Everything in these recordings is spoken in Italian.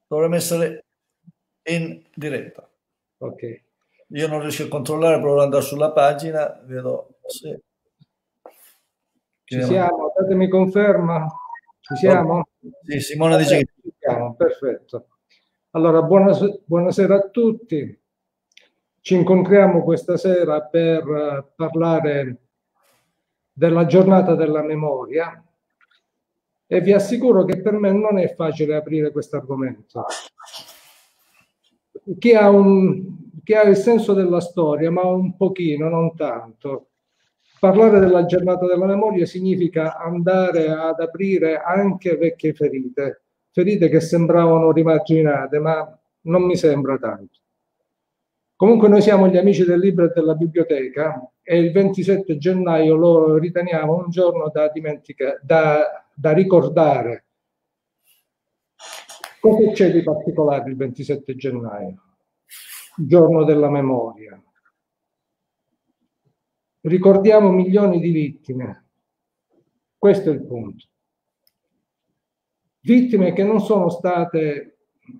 Dovremmo essere in diretta. Ok. Io non riesco a controllare, provo ad andare sulla pagina, vedo se... Ci siamo? Datemi conferma. Ci siamo? Sì, Simone dice che... Ci siamo, perfetto. Allora, buonasera a tutti. Ci incontriamo questa sera per parlare della giornata della memoria e vi assicuro che per me non è facile aprire questo argomento. Chi ha il senso della storia, ma un pochino, non tanto. Parlare della giornata della memoria significa andare ad aprire anche vecchie ferite, ferite che sembravano rimarginate, ma non mi sembra tanto. Comunque noi siamo gli amici del libro e della biblioteca e il 27 gennaio lo riteniamo un giorno da ricordare. Cosa c'è di particolare il 27 gennaio? Giorno della memoria. Ricordiamo milioni di vittime. Questo è il punto. Vittime che non sono state,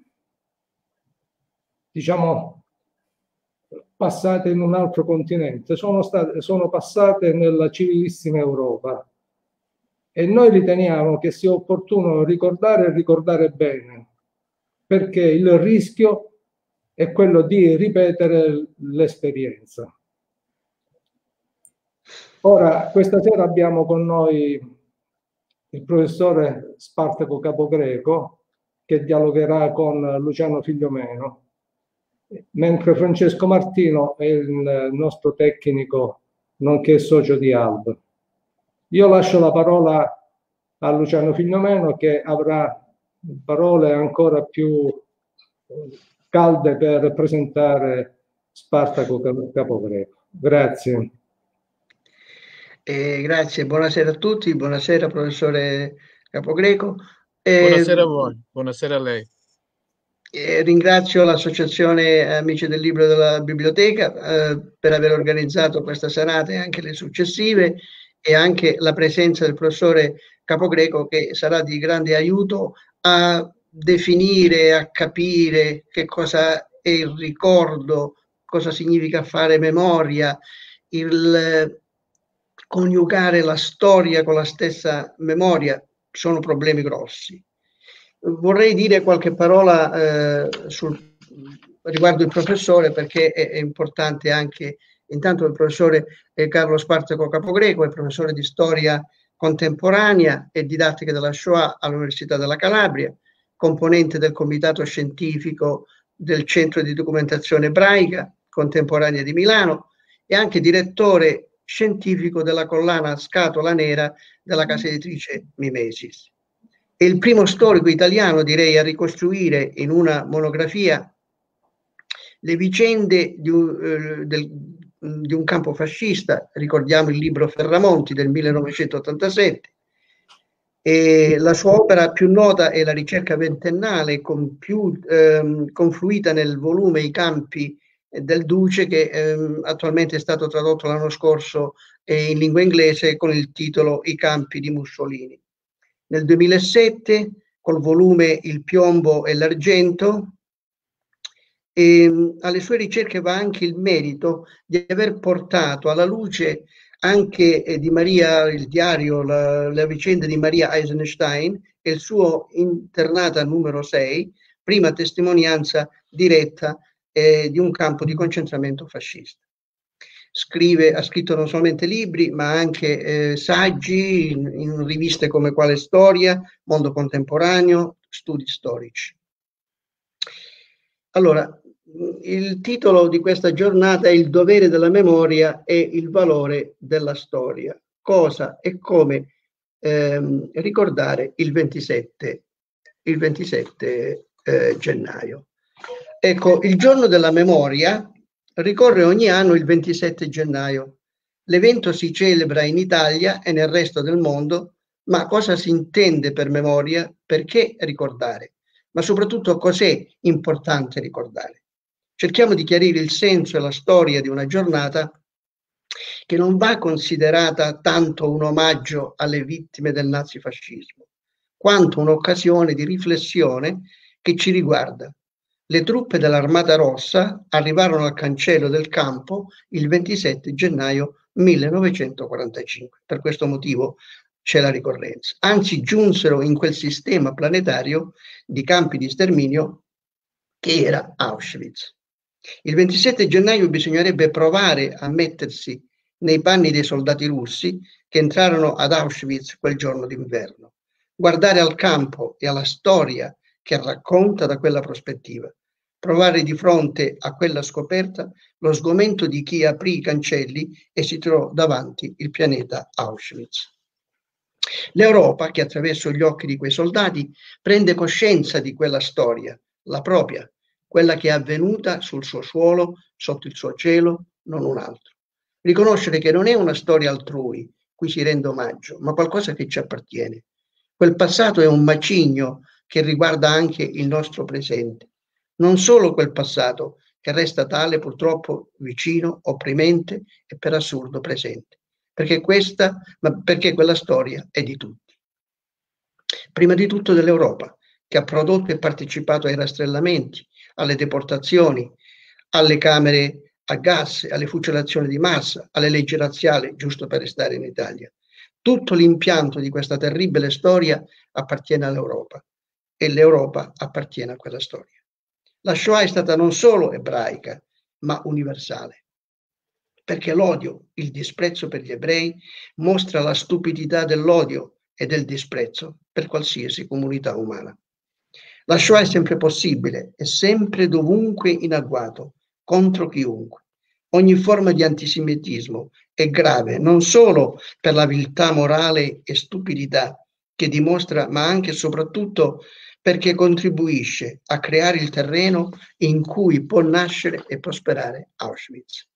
diciamo, passate in un altro continente, sono passate nella civilissima Europa. E noi riteniamo che sia opportuno ricordare e ricordare bene, perché il rischio è quello di ripetere l'esperienza. Ora, questa sera abbiamo con noi il professore Spartaco Capogreco, che dialogherà con Luciano Figliomeno, mentre Francesco Martino è il nostro tecnico, nonché socio di Alb. Io lascio la parola a Luciano Figliomeno, che avrà parole ancora più calde per presentare Spartaco Capogreco. Grazie. Grazie, buonasera a tutti, buonasera professore Capogreco. Buonasera a voi, buonasera a lei. Ringrazio l'Associazione Amici del Libro e della Biblioteca per aver organizzato questa serata e anche le successive, e anche la presenza del professore Capogreco, che sarà di grande aiuto a definire, a capire che cosa è il ricordo, cosa significa fare memoria, il coniugare la storia con la stessa memoria. Sono problemi grossi. Vorrei dire qualche parola riguardo il professore, perché è importante anche. Intanto il professore Carlo Spartaco Capogreco è professore di storia contemporanea e didattica della Shoah all'Università della Calabria, componente del comitato scientifico del Centro di Documentazione Ebraica Contemporanea di Milano e anche direttore scientifico della collana Scatola Nera della casa editrice Mimesis. È il primo storico italiano, direi, a ricostruire in una monografia le vicende di un campo fascista. Ricordiamo il libro Ferramonti del 1987. E la sua opera più nota è La ricerca ventennale, confluita nel volume I campi del Duce, che attualmente è stato tradotto l'anno scorso in lingua inglese con il titolo I campi di Mussolini. Nel 2007, col volume Il piombo e l'argento, alle sue ricerche va anche il merito di aver portato alla luce anche di Maria, il diario, la vicenda di Maria Eisenstein e il suo internata numero 6, prima testimonianza diretta di un campo di concentramento fascista. Ha scritto non solamente libri, ma anche saggi in riviste come Quale Storia, Mondo Contemporaneo, Studi Storici. Allora, il titolo di questa giornata è Il dovere della memoria e il valore della storia. Cosa e come ricordare il 27 gennaio. Ecco, il giorno della memoria ricorre ogni anno il 27 gennaio. L'evento si celebra in Italia e nel resto del mondo, ma cosa si intende per memoria? Perché ricordare? Ma soprattutto cos'è importante ricordare? Cerchiamo di chiarire il senso e la storia di una giornata che non va considerata tanto un omaggio alle vittime del nazifascismo, quanto un'occasione di riflessione che ci riguarda. Le truppe dell'Armata Rossa arrivarono al cancello del campo il 27 gennaio 1945. Per questo motivo c'è la ricorrenza. Anzi, giunsero in quel sistema planetario di campi di sterminio che era Auschwitz. Il 27 gennaio bisognerebbe provare a mettersi nei panni dei soldati russi che entrarono ad Auschwitz quel giorno d'inverno, guardare al campo e alla storia che racconta da quella prospettiva, provare di fronte a quella scoperta lo sgomento di chi aprì i cancelli e si trovò davanti il pianeta Auschwitz. L'Europa, che attraverso gli occhi di quei soldati prende coscienza di quella storia, la propria, quella che è avvenuta sul suo suolo, sotto il suo cielo, non un altro. Riconoscere che non è una storia altrui, cui si rende omaggio, ma qualcosa che ci appartiene. Quel passato è un macigno che riguarda anche il nostro presente. Non solo quel passato, che resta tale purtroppo vicino, opprimente e per assurdo presente. Perché quella storia è di tutti. Prima di tutto dell'Europa, che ha prodotto e partecipato ai rastrellamenti, alle deportazioni, alle camere a gas, alle fucilazioni di massa, alle leggi razziali, giusto per restare in Italia. Tutto l'impianto di questa terribile storia appartiene all'Europa e l'Europa appartiene a quella storia. La Shoah è stata non solo ebraica, ma universale, perché l'odio, il disprezzo per gli ebrei, mostra la stupidità dell'odio e del disprezzo per qualsiasi comunità umana. La Shoah è sempre possibile, è sempre dovunque in agguato, contro chiunque. Ogni forma di antisemitismo è grave, non solo per la viltà morale e stupidità che dimostra, ma anche e soprattutto perché contribuisce a creare il terreno in cui può nascere e prosperare Auschwitz.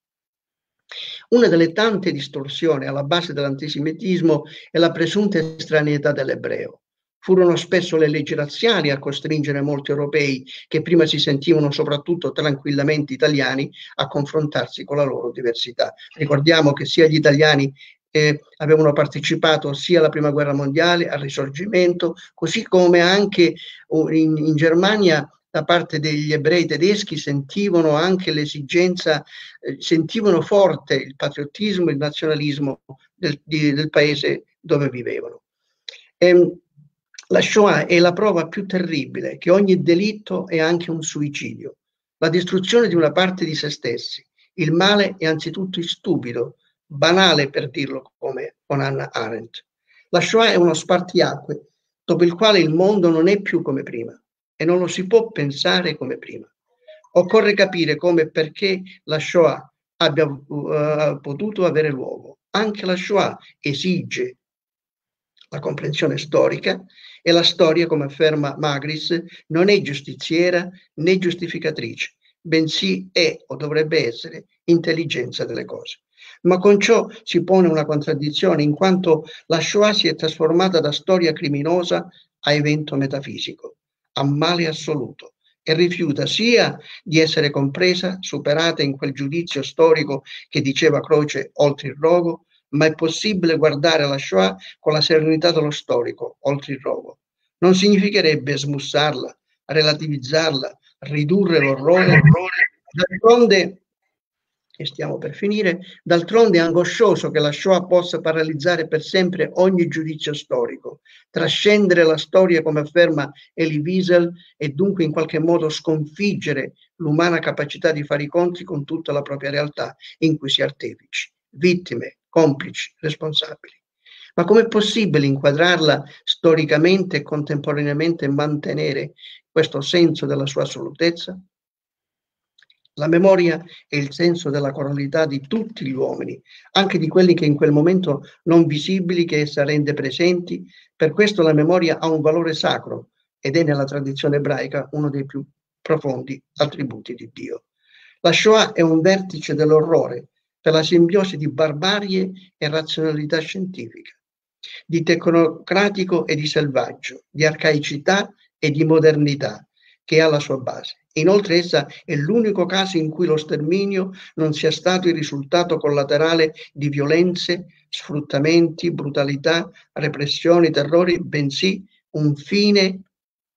Una delle tante distorsioni alla base dell'antisemitismo è la presunta estraneità dell'ebreo. Furono spesso le leggi razziali a costringere molti europei, che prima si sentivano soprattutto tranquillamente italiani, a confrontarsi con la loro diversità. Ricordiamo che sia gli italiani avevano partecipato sia alla Prima Guerra Mondiale, al Risorgimento, così come anche in Germania da parte degli ebrei tedeschi sentivano anche l'esigenza, sentivano forte il patriottismo, il nazionalismo del paese dove vivevano. La Shoah è la prova più terribile che ogni delitto è anche un suicidio, la distruzione di una parte di se stessi. Il male è anzitutto stupido, banale per dirlo come con Hannah Arendt. La Shoah è uno spartiacque dopo il quale il mondo non è più come prima e non lo si può pensare come prima. Occorre capire come e perché la Shoah abbia potuto avere luogo. Anche la Shoah esige la comprensione storica e la storia, come afferma Magris, non è giustiziera né giustificatrice, bensì è o dovrebbe essere intelligenza delle cose. Ma con ciò si pone una contraddizione, in quanto la Shoah si è trasformata da storia criminosa a evento metafisico, a male assoluto, e rifiuta sia di essere compresa, superata in quel giudizio storico che diceva Croce oltre il rogo, ma è possibile guardare la Shoah con la serenità dello storico oltre il rogo. Non significherebbe smussarla, relativizzarla, ridurre l'orrore. D'altronde, e stiamo per finire, d'altronde è angoscioso che la Shoah possa paralizzare per sempre ogni giudizio storico, trascendere la storia, come afferma Elie Wiesel, e dunque in qualche modo sconfiggere l'umana capacità di fare i conti con tutta la propria realtà in cui si è artefici, vittime, complici, responsabili. Ma com'è possibile inquadrarla storicamente e contemporaneamente e mantenere questo senso della sua assolutezza? La memoria è il senso della coralità di tutti gli uomini, anche di quelli che in quel momento non visibili che essa rende presenti. Per questo la memoria ha un valore sacro ed è nella tradizione ebraica uno dei più profondi attributi di Dio. La Shoah è un vertice dell'orrore per la simbiosi di barbarie e razionalità scientifica, di tecnocratico e di selvaggio, di arcaicità e di modernità che ha la sua base. Inoltre essa è l'unico caso in cui lo sterminio non sia stato il risultato collaterale di violenze, sfruttamenti, brutalità, repressioni, terrori, bensì un fine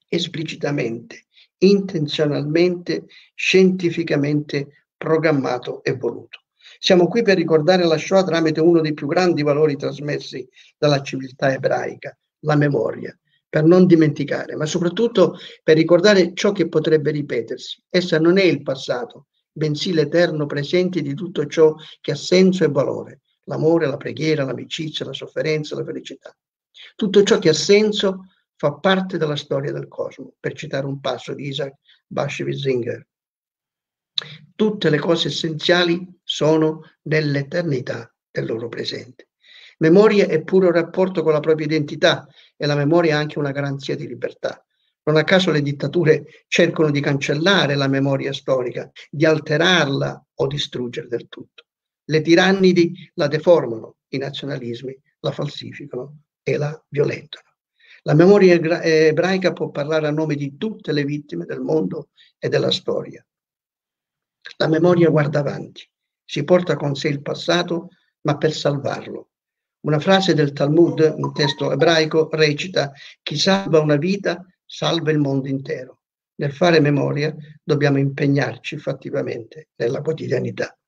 esplicitamente, intenzionalmente, scientificamente programmato e voluto. Siamo qui per ricordare la Shoah tramite uno dei più grandi valori trasmessi dalla civiltà ebraica, la memoria, per non dimenticare, ma soprattutto per ricordare ciò che potrebbe ripetersi. Essa non è il passato, bensì l'eterno presente di tutto ciò che ha senso e valore, l'amore, la preghiera, l'amicizia, la sofferenza, la felicità. Tutto ciò che ha senso fa parte della storia del cosmo, per citare un passo di Isaac Bashevis Singer. Tutte le cose essenziali sono nell'eternità del loro presente. Memoria è pure un rapporto con la propria identità e la memoria è anche una garanzia di libertà. Non a caso le dittature cercano di cancellare la memoria storica, di alterarla o distruggere del tutto. Le tirannidi la deformano, i nazionalismi la falsificano e la violentano. La memoria ebraica può parlare a nome di tutte le vittime del mondo e della storia. La memoria guarda avanti, si porta con sé il passato, ma per salvarlo. Una frase del Talmud, un testo ebraico, recita: chi salva una vita salva il mondo intero. Nel fare memoria dobbiamo impegnarci fattivamente nella quotidianità.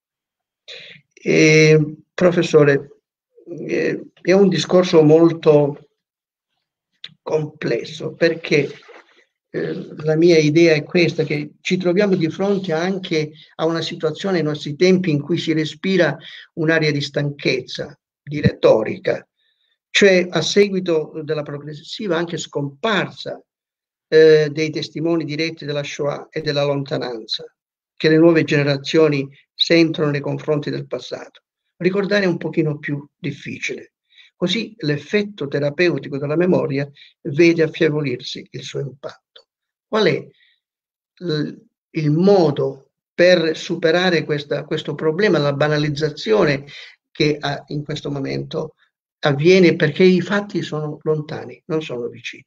Professore, è un discorso molto complesso, perché la mia idea è questa, che ci troviamo di fronte anche a una situazione nei nostri tempi in cui si respira un'aria di stanchezza, di retorica, cioè a seguito della progressiva anche scomparsa dei testimoni diretti della Shoah e della lontananza che le nuove generazioni sentono nei confronti del passato. Ricordare è un pochino più difficile. Così l'effetto terapeutico della memoria vede affievolirsi il suo impatto. Qual è il modo per superare questo problema, la banalizzazione che in questo momento avviene, perché i fatti sono lontani, non sono vicini?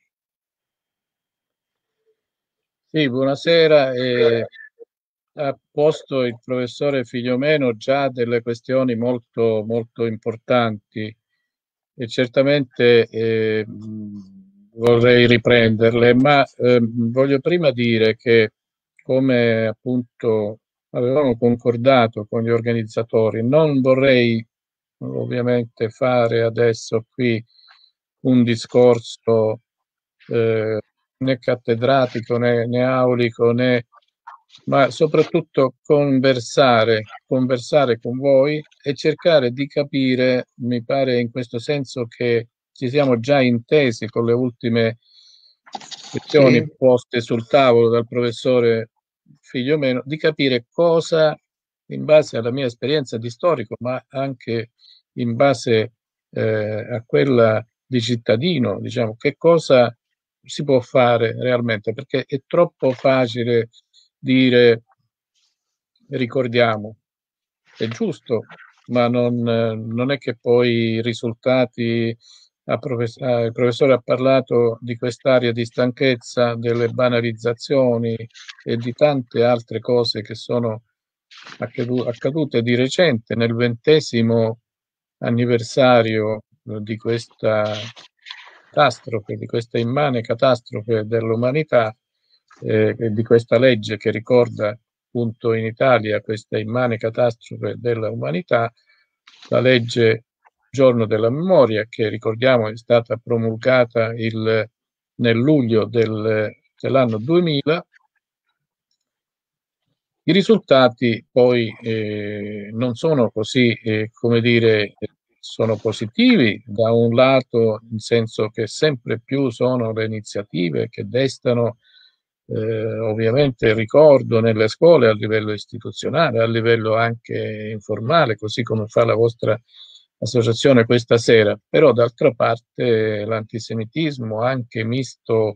Sì, buonasera. Ha posto il professore Figliomeno già delle questioni molto, molto importanti e certamente vorrei riprenderle, ma voglio prima dire che, come appunto avevamo concordato con gli organizzatori, non vorrei ovviamente fare adesso qui un discorso né cattedratico né aulico, ma soprattutto conversare con voi e cercare di capire. Mi pare in questo senso che ci siamo già intesi con le ultime questioni poste sul tavolo dal professore Figliomeno, di capire cosa, in base alla mia esperienza di storico, ma anche in base a quella di cittadino, diciamo, che cosa si può fare realmente, perché è troppo facile dire ricordiamo, è giusto, ma non è che poi i risultati, il professore ha parlato di quest'area di stanchezza, delle banalizzazioni e di tante altre cose che sono accadute di recente nel 20° anniversario di questa catastrofe, di questa immane catastrofe dell'umanità, di questa legge che ricorda appunto in Italia questa immane catastrofe dell'umanità, la legge Giorno della Memoria, che ricordiamo è stata promulgata nel luglio dell'anno 2000. I risultati poi non sono così, come dire, sono positivi da un lato, in senso che sempre più sono le iniziative che destano ovviamente ricordo nelle scuole a livello istituzionale, a livello anche informale, così come fa la vostra associazione questa sera. Però d'altra parte l'antisemitismo, anche misto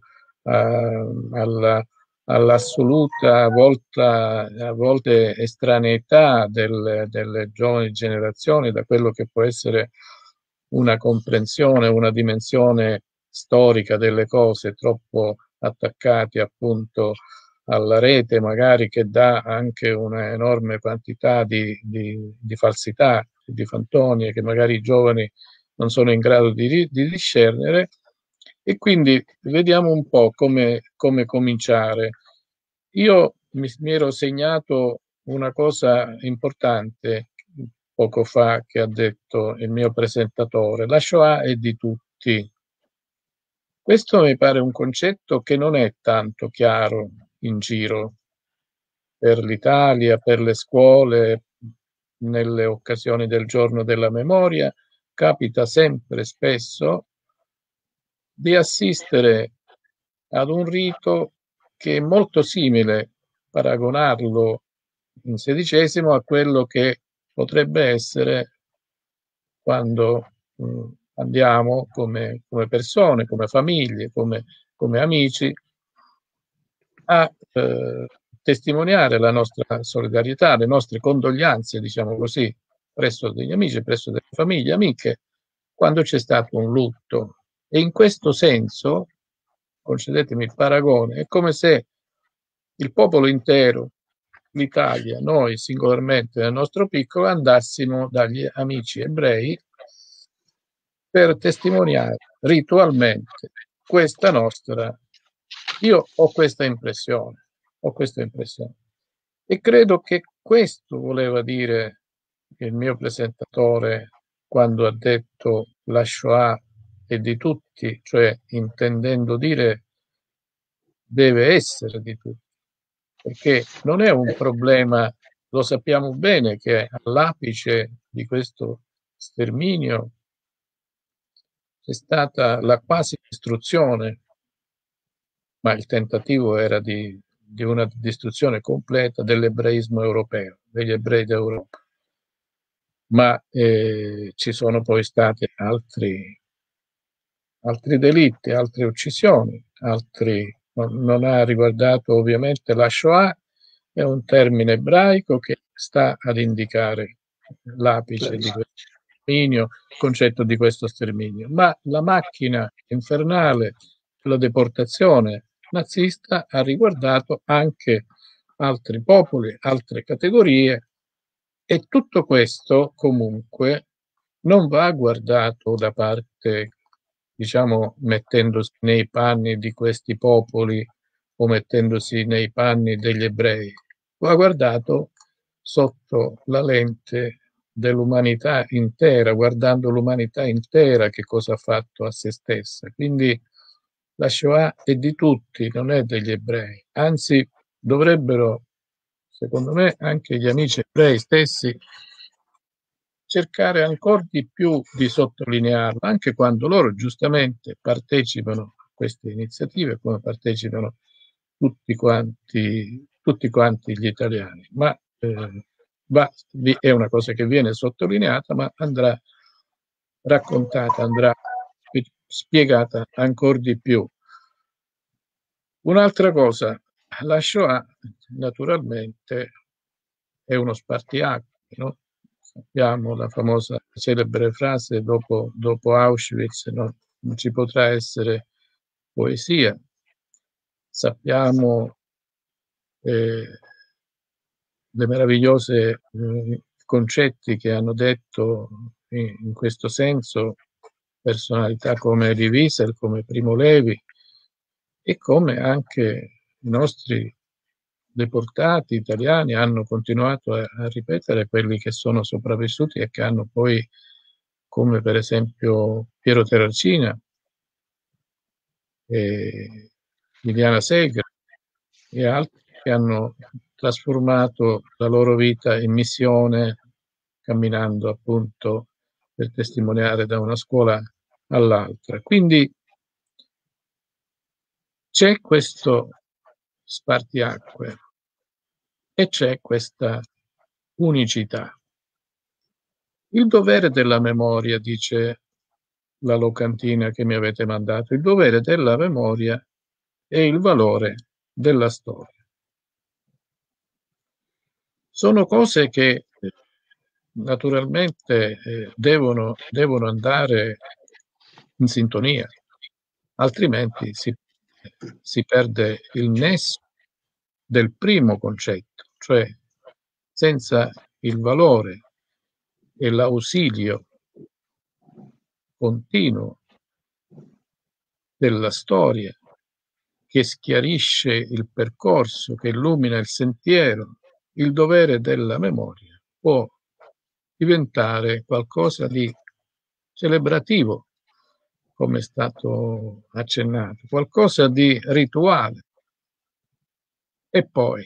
all'assoluta a volte estraneità delle giovani generazioni da quello che può essere una comprensione, una dimensione storica delle cose, troppo attaccati appunto alla rete, magari, che dà anche un'enorme quantità di falsità, di fantonie che magari i giovani non sono in grado di discernere. E quindi vediamo un po' come cominciare. Io mi ero segnato una cosa importante poco fa che ha detto il mio presentatore: la Shoah è di tutti. Questo mi pare un concetto che non è tanto chiaro in giro per l'Italia, per le scuole, nelle occasioni del giorno della memoria. Capita sempre spesso di assistere ad un rito che è molto simile, paragonarlo in XVI a quello che potrebbe essere quando andiamo come persone, come famiglie, come amici a testimoniare la nostra solidarietà, le nostre condoglianze, diciamo così, presso degli amici, presso delle famiglie amiche, quando c'è stato un lutto. E in questo senso, concedetemi il paragone, è come se il popolo intero, l'Italia, noi singolarmente nel nostro piccolo, andassimo dagli amici ebrei per testimoniare ritualmente questa nostra. Io ho questa impressione, e credo che questo voleva dire il mio presentatore quando ha detto la Shoah è di tutti, cioè intendendo dire deve essere di tutti, perché non è un problema, lo sappiamo bene che all'apice di questo sterminio c'è stata la quasi distruzione, ma il tentativo era di una distruzione completa dell'ebraismo europeo, degli ebrei d'Europa. Ma ci sono poi stati altri delitti, altre uccisioni, non ha riguardato ovviamente la Shoah, è un termine ebraico che sta ad indicare l'apice di questo sterminio, il concetto di questo sterminio. Ma la macchina infernale, la deportazione nazista ha riguardato anche altri popoli, altre categorie, e tutto questo comunque non va guardato da parte, diciamo, mettendosi nei panni di questi popoli o mettendosi nei panni degli ebrei, va guardato sotto la lente dell'umanità intera, guardando l'umanità intera che cosa ha fatto a se stessa. Quindi la Shoah è di tutti, non è degli ebrei. Anzi, dovrebbero, secondo me, anche gli amici ebrei stessi cercare ancora di più di sottolinearlo, anche quando loro giustamente partecipano a queste iniziative, come partecipano tutti quanti gli italiani. Ma è una cosa che viene sottolineata, ma andrà raccontata, andrà spiegata ancora di più. Un'altra cosa, la Shoah naturalmente è uno spartiacque, no? Sappiamo la famosa celebre frase dopo Auschwitz, no? Non ci potrà essere poesia. Sappiamo le meravigliose concetti che hanno detto in questo senso personalità come Elie Wiesel, come Primo Levi, e come anche i nostri deportati italiani hanno continuato a ripetere, quelli che sono sopravvissuti e che hanno poi, come per esempio Piero Terracina e Liliana Segre e altri, che hanno trasformato la loro vita in missione, camminando appunto per testimoniare da una scuola all'altra. Quindi c'è questo spartiacque e c'è questa unicità. Il dovere della memoria, dice la locantina che mi avete mandato, il dovere della memoria è il valore della storia. Sono cose che naturalmente devono andare in sintonia, altrimenti si perde il nesso del primo concetto, cioè senza il valore e l'ausilio continuo della storia, che schiarisce il percorso, che illumina il sentiero, il dovere della memoria può diventare qualcosa di celebrativo, come è stato accennato, qualcosa di rituale. E poi,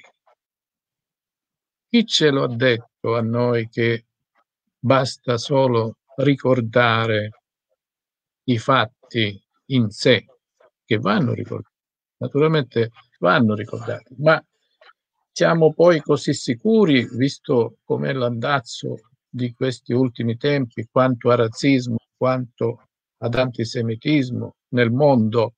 chi ce lo ha detto a noi che basta solo ricordare i fatti in sé, che vanno ricordati? Naturalmente vanno ricordati, ma siamo poi così sicuri, visto com'è l'andazzo di questi ultimi tempi, quanto a razzismo, quanto ad antisemitismo nel mondo,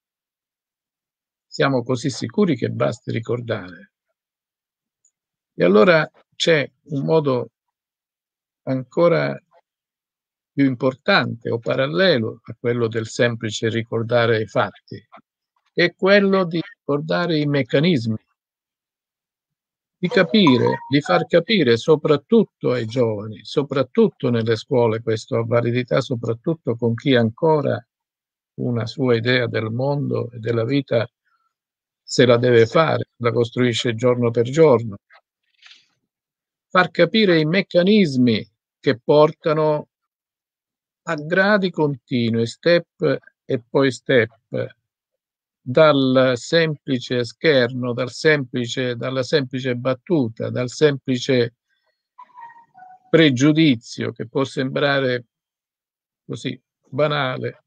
siamo così sicuri che basti ricordare? E allora c'è un modo ancora più importante o parallelo a quello del semplice ricordare i fatti, è quello di ricordare i meccanismi, di capire, di far capire soprattutto ai giovani, soprattutto nelle scuole, questo ha validità soprattutto con chi ancora una sua idea del mondo e della vita se la deve fare, la costruisce giorno per giorno. Far capire i meccanismi che portano a gradi continui, step e poi step, dal semplice scherno, dalla semplice battuta, dal semplice pregiudizio che può sembrare così banale,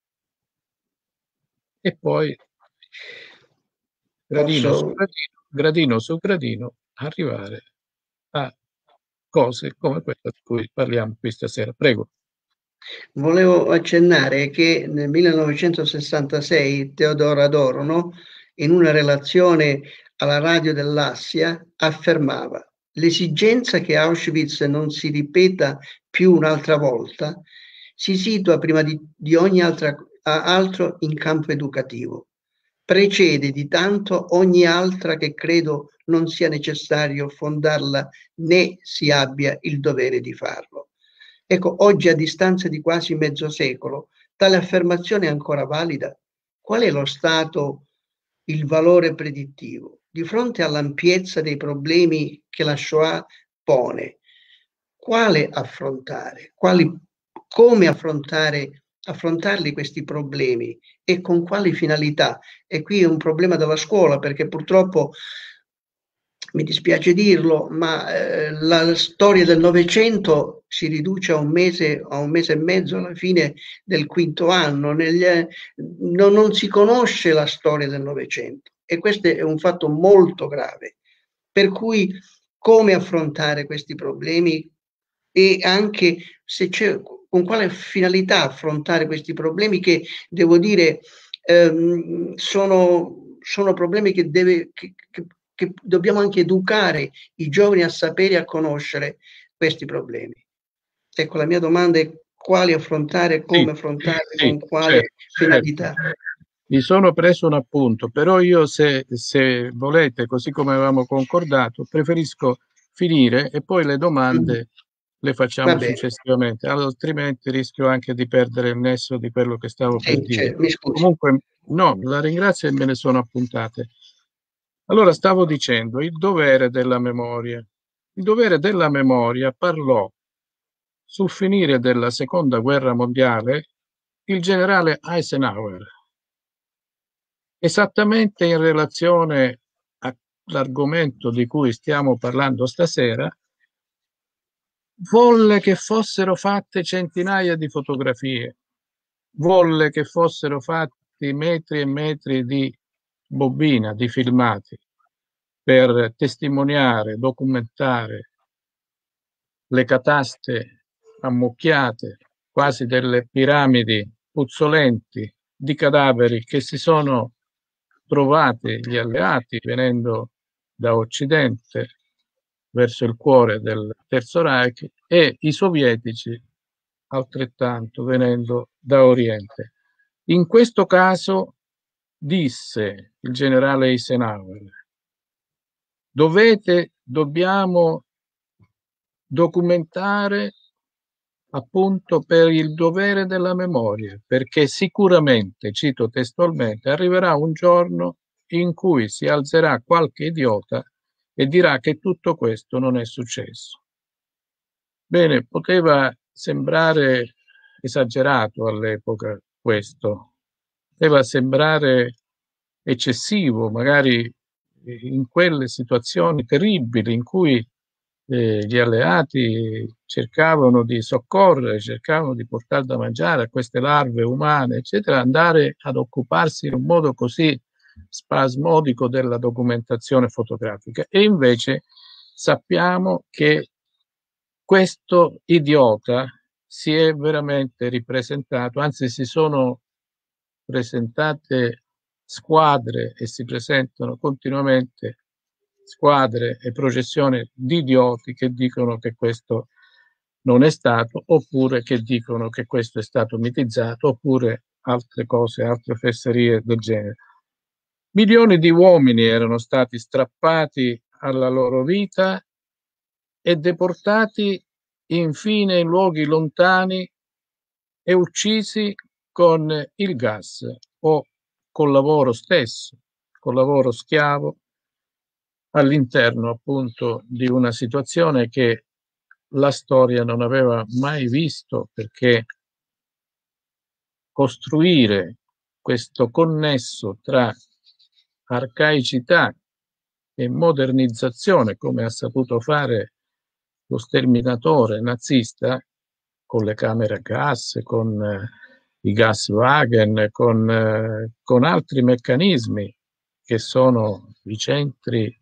e poi gradino su gradino arrivare a cose come quella di cui parliamo qui stasera. Prego. Volevo accennare che nel 1966 Teodoro Adorno, in una relazione alla radio dell'Assia, affermava: l'esigenza che Auschwitz non si ripeta più un'altra volta si situa prima di ogni altro in campo educativo. Precede di tanto ogni altra che credo non sia necessario fondarla né si abbia il dovere di farlo. Ecco, oggi a distanza di quasi mezzo secolo, tale affermazione è ancora valida? Qual è lo stato, il valore predittivo? Di fronte all'ampiezza dei problemi che la Shoah pone, quale affrontare? Come affrontarli questi problemi e con quali finalità? E qui è un problema della scuola, perché purtroppo, mi dispiace dirlo, ma la storia del Novecento si riduce a un mese e mezzo alla fine del quinto anno. Non si conosce la storia del Novecento e questo è un fatto molto grave. Per cui come affrontare questi problemi e anche se c'è, con quale finalità affrontare questi problemi che, devo dire, sono problemi che dobbiamo anche educare i giovani a sapere e a conoscere questi problemi. Ecco, la mia domanda è quali affrontare, come affrontarli, con quale finalità. Mi sono preso un appunto, però io se volete, così come avevamo concordato, preferisco finire e poi le domande le facciamo successivamente, altrimenti rischio anche di perdere il nesso di quello che stavo per dire. Mi scusi. Comunque, no, la ringrazio e me ne sono appuntate. Allora, stavo dicendo, il dovere della memoria. Il dovere della memoria parlò sul finire della Seconda Guerra Mondiale il generale Eisenhower, esattamente in relazione all'argomento di cui stiamo parlando stasera. Volle che fossero fatte centinaia di fotografie, volle che fossero fatti metri e metri di bobina, di filmati, per testimoniare, documentare le cataste ammucchiate, quasi delle piramidi puzzolenti di cadaveri che si sono trovati gli alleati venendo da Occidente verso il cuore del Terzo Reich e i sovietici altrettanto venendo da Oriente. In questo caso disse il generale Eisenhower: dobbiamo documentare appunto per il dovere della memoria, perché sicuramente, cito testualmente, arriverà un giorno in cui si alzerà qualche idiota e dirà che tutto questo non è successo. Bene, poteva sembrare esagerato all'epoca questo, poteva sembrare eccessivo, magari in quelle situazioni terribili in cui gli alleati cercavano di soccorrere, cercavano di portare da mangiare a queste larve umane, eccetera, andare ad occuparsi in un modo così spasmodico della documentazione fotografica. E invece sappiamo che questo idiota si è veramente ripresentato, anzi si sono presentate squadre e si presentano continuamente squadre e processioni di idioti che dicono che questo non è stato, oppure che dicono che questo è stato mitizzato, oppure altre cose, altre fesserie del genere. Milioni di uomini erano stati strappati alla loro vita e deportati infine in luoghi lontani e uccisi con il gas o col lavoro stesso, col lavoro schiavo, all'interno appunto di una situazione che la storia non aveva mai visto, perché costruire questo connesso tra arcaicità e modernizzazione, come ha saputo fare lo sterminatore nazista, con le camere a gas, con i Gaswagen, con altri meccanismi che sono i centri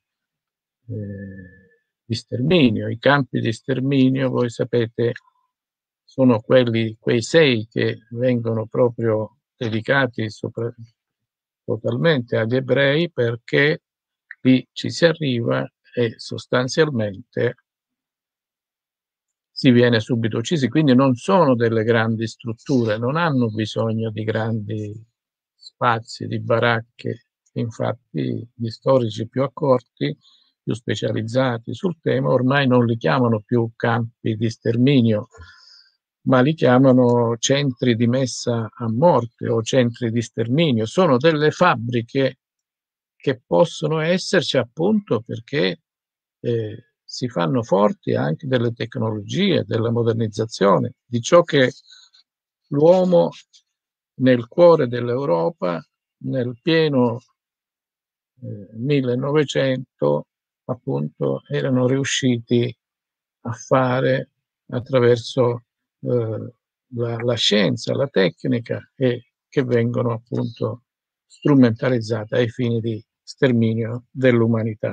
di sterminio. I campi di sterminio, voi sapete, sono quei 6 che vengono proprio dedicati totalmente agli ebrei, perché lì ci si arriva e sostanzialmente si viene subito uccisi, quindi non sono delle grandi strutture, non hanno bisogno di grandi spazi, di baracche. Infatti gli storici più accorti, più specializzati sul tema, ormai non li chiamano più campi di sterminio, ma li chiamano centri di messa a morte o centri di sterminio. Sono delle fabbriche che possono esserci appunto perché si fanno forti anche delle tecnologie, della modernizzazione, di ciò che l'uomo nel cuore dell'Europa, nel pieno 1900, appunto, erano riusciti a fare attraverso la scienza, la tecnica, e che vengono appunto strumentalizzate ai fini di sterminio dell'umanità.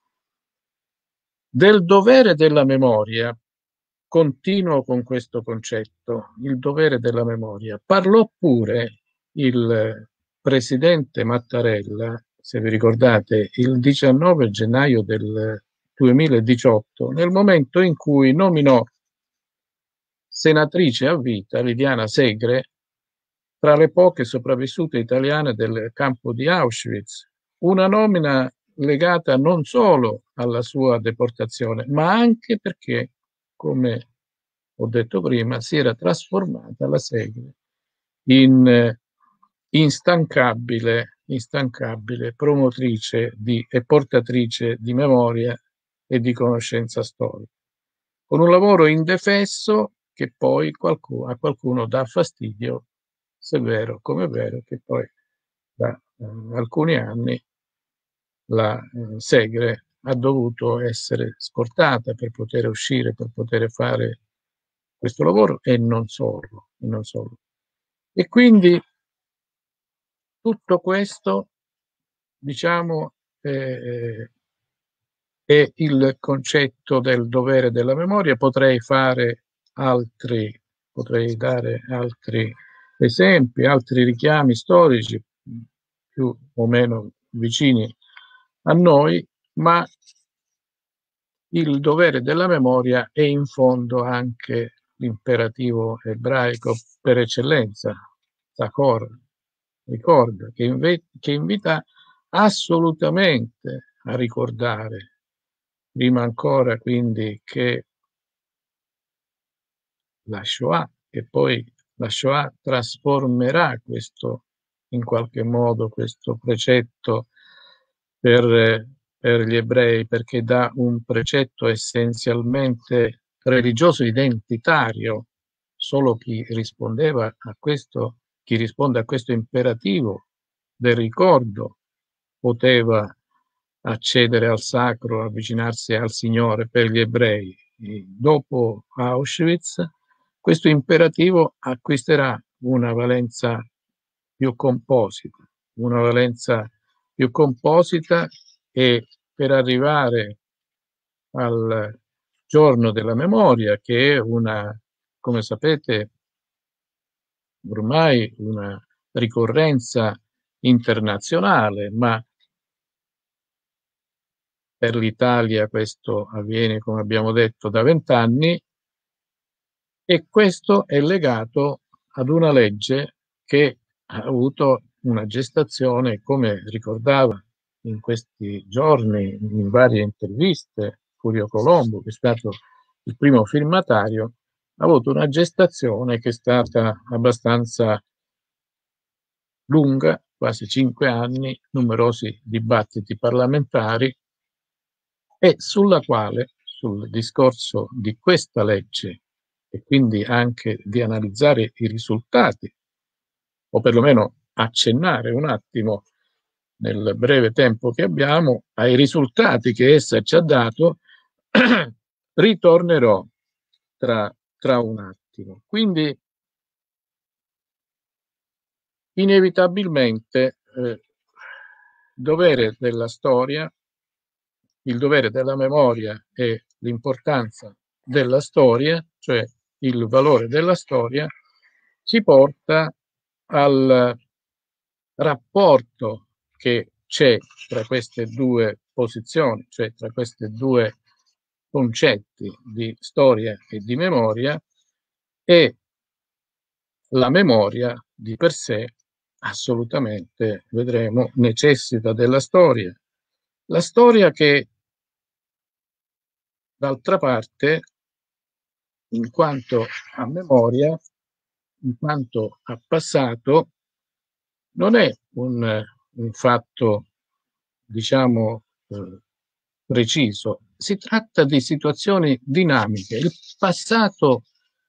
Del dovere della memoria, continuo con questo concetto, il dovere della memoria. Parlò pure il presidente Mattarella, se vi ricordate, il 19 gennaio del 2018, nel momento in cui nominò senatrice a vita Liliana Segre tra le poche sopravvissute italiane del campo di Auschwitz, una nomina legata non solo alla sua deportazione, ma anche perché, come ho detto prima, si era trasformata la Segre in instancabile promotrice e portatrice di memoria e di conoscenza storica, con un lavoro indefesso che poi a qualcuno dà fastidio, se è vero come è vero che poi da alcuni anni la Segre ha dovuto essere scortata per poter uscire, per poter fare questo lavoro, e non solo. E quindi tutto questo, diciamo, è il concetto del dovere della memoria. Potrei dare altri esempi, altri richiami storici più o meno vicini a noi, ma il dovere della memoria è in fondo anche l'imperativo ebraico per eccellenza, Zachor, ricorda, che invita assolutamente a ricordare, prima ancora quindi che la Shoah, e poi la Shoah trasformerà questo, in qualche modo, questo precetto per gli ebrei, perché da un precetto essenzialmente religioso identitario, solo chi rispondeva a questo, chi risponde a questo imperativo del ricordo poteva accedere al sacro, avvicinarsi al Signore. Per gli ebrei, dopo Auschwitz, questo imperativo acquisterà una valenza più composita, e per arrivare al giorno della memoria, che è una, come sapete, ormai una ricorrenza internazionale, ma per l'Italia questo avviene, come abbiamo detto, da 20 anni, e questo è legato ad una legge che ha avuto una gestazione, come ricordava in questi giorni in varie interviste Furio Colombo, che è stato il primo firmatario, ha avuto una gestazione che è stata abbastanza lunga, quasi 5 anni, numerosi dibattiti parlamentari, e sulla quale, sul discorso di questa legge, e quindi anche di analizzare i risultati, o perlomeno accennare un attimo nel breve tempo che abbiamo ai risultati che essa ci ha dato, ritornerò tra un attimo. Quindi inevitabilmente dovere della storia, il dovere della memoria e l'importanza della storia, cioè il valore della storia, ci porta al rapporto che c'è tra queste due posizioni, cioè tra questi due concetti di storia e di memoria, e la memoria di per sé assolutamente, vedremo, necessita della storia. La storia che, d'altra parte, in quanto a memoria, in quanto a passato, non è un fatto, diciamo, preciso. Si tratta di situazioni dinamiche. Il passato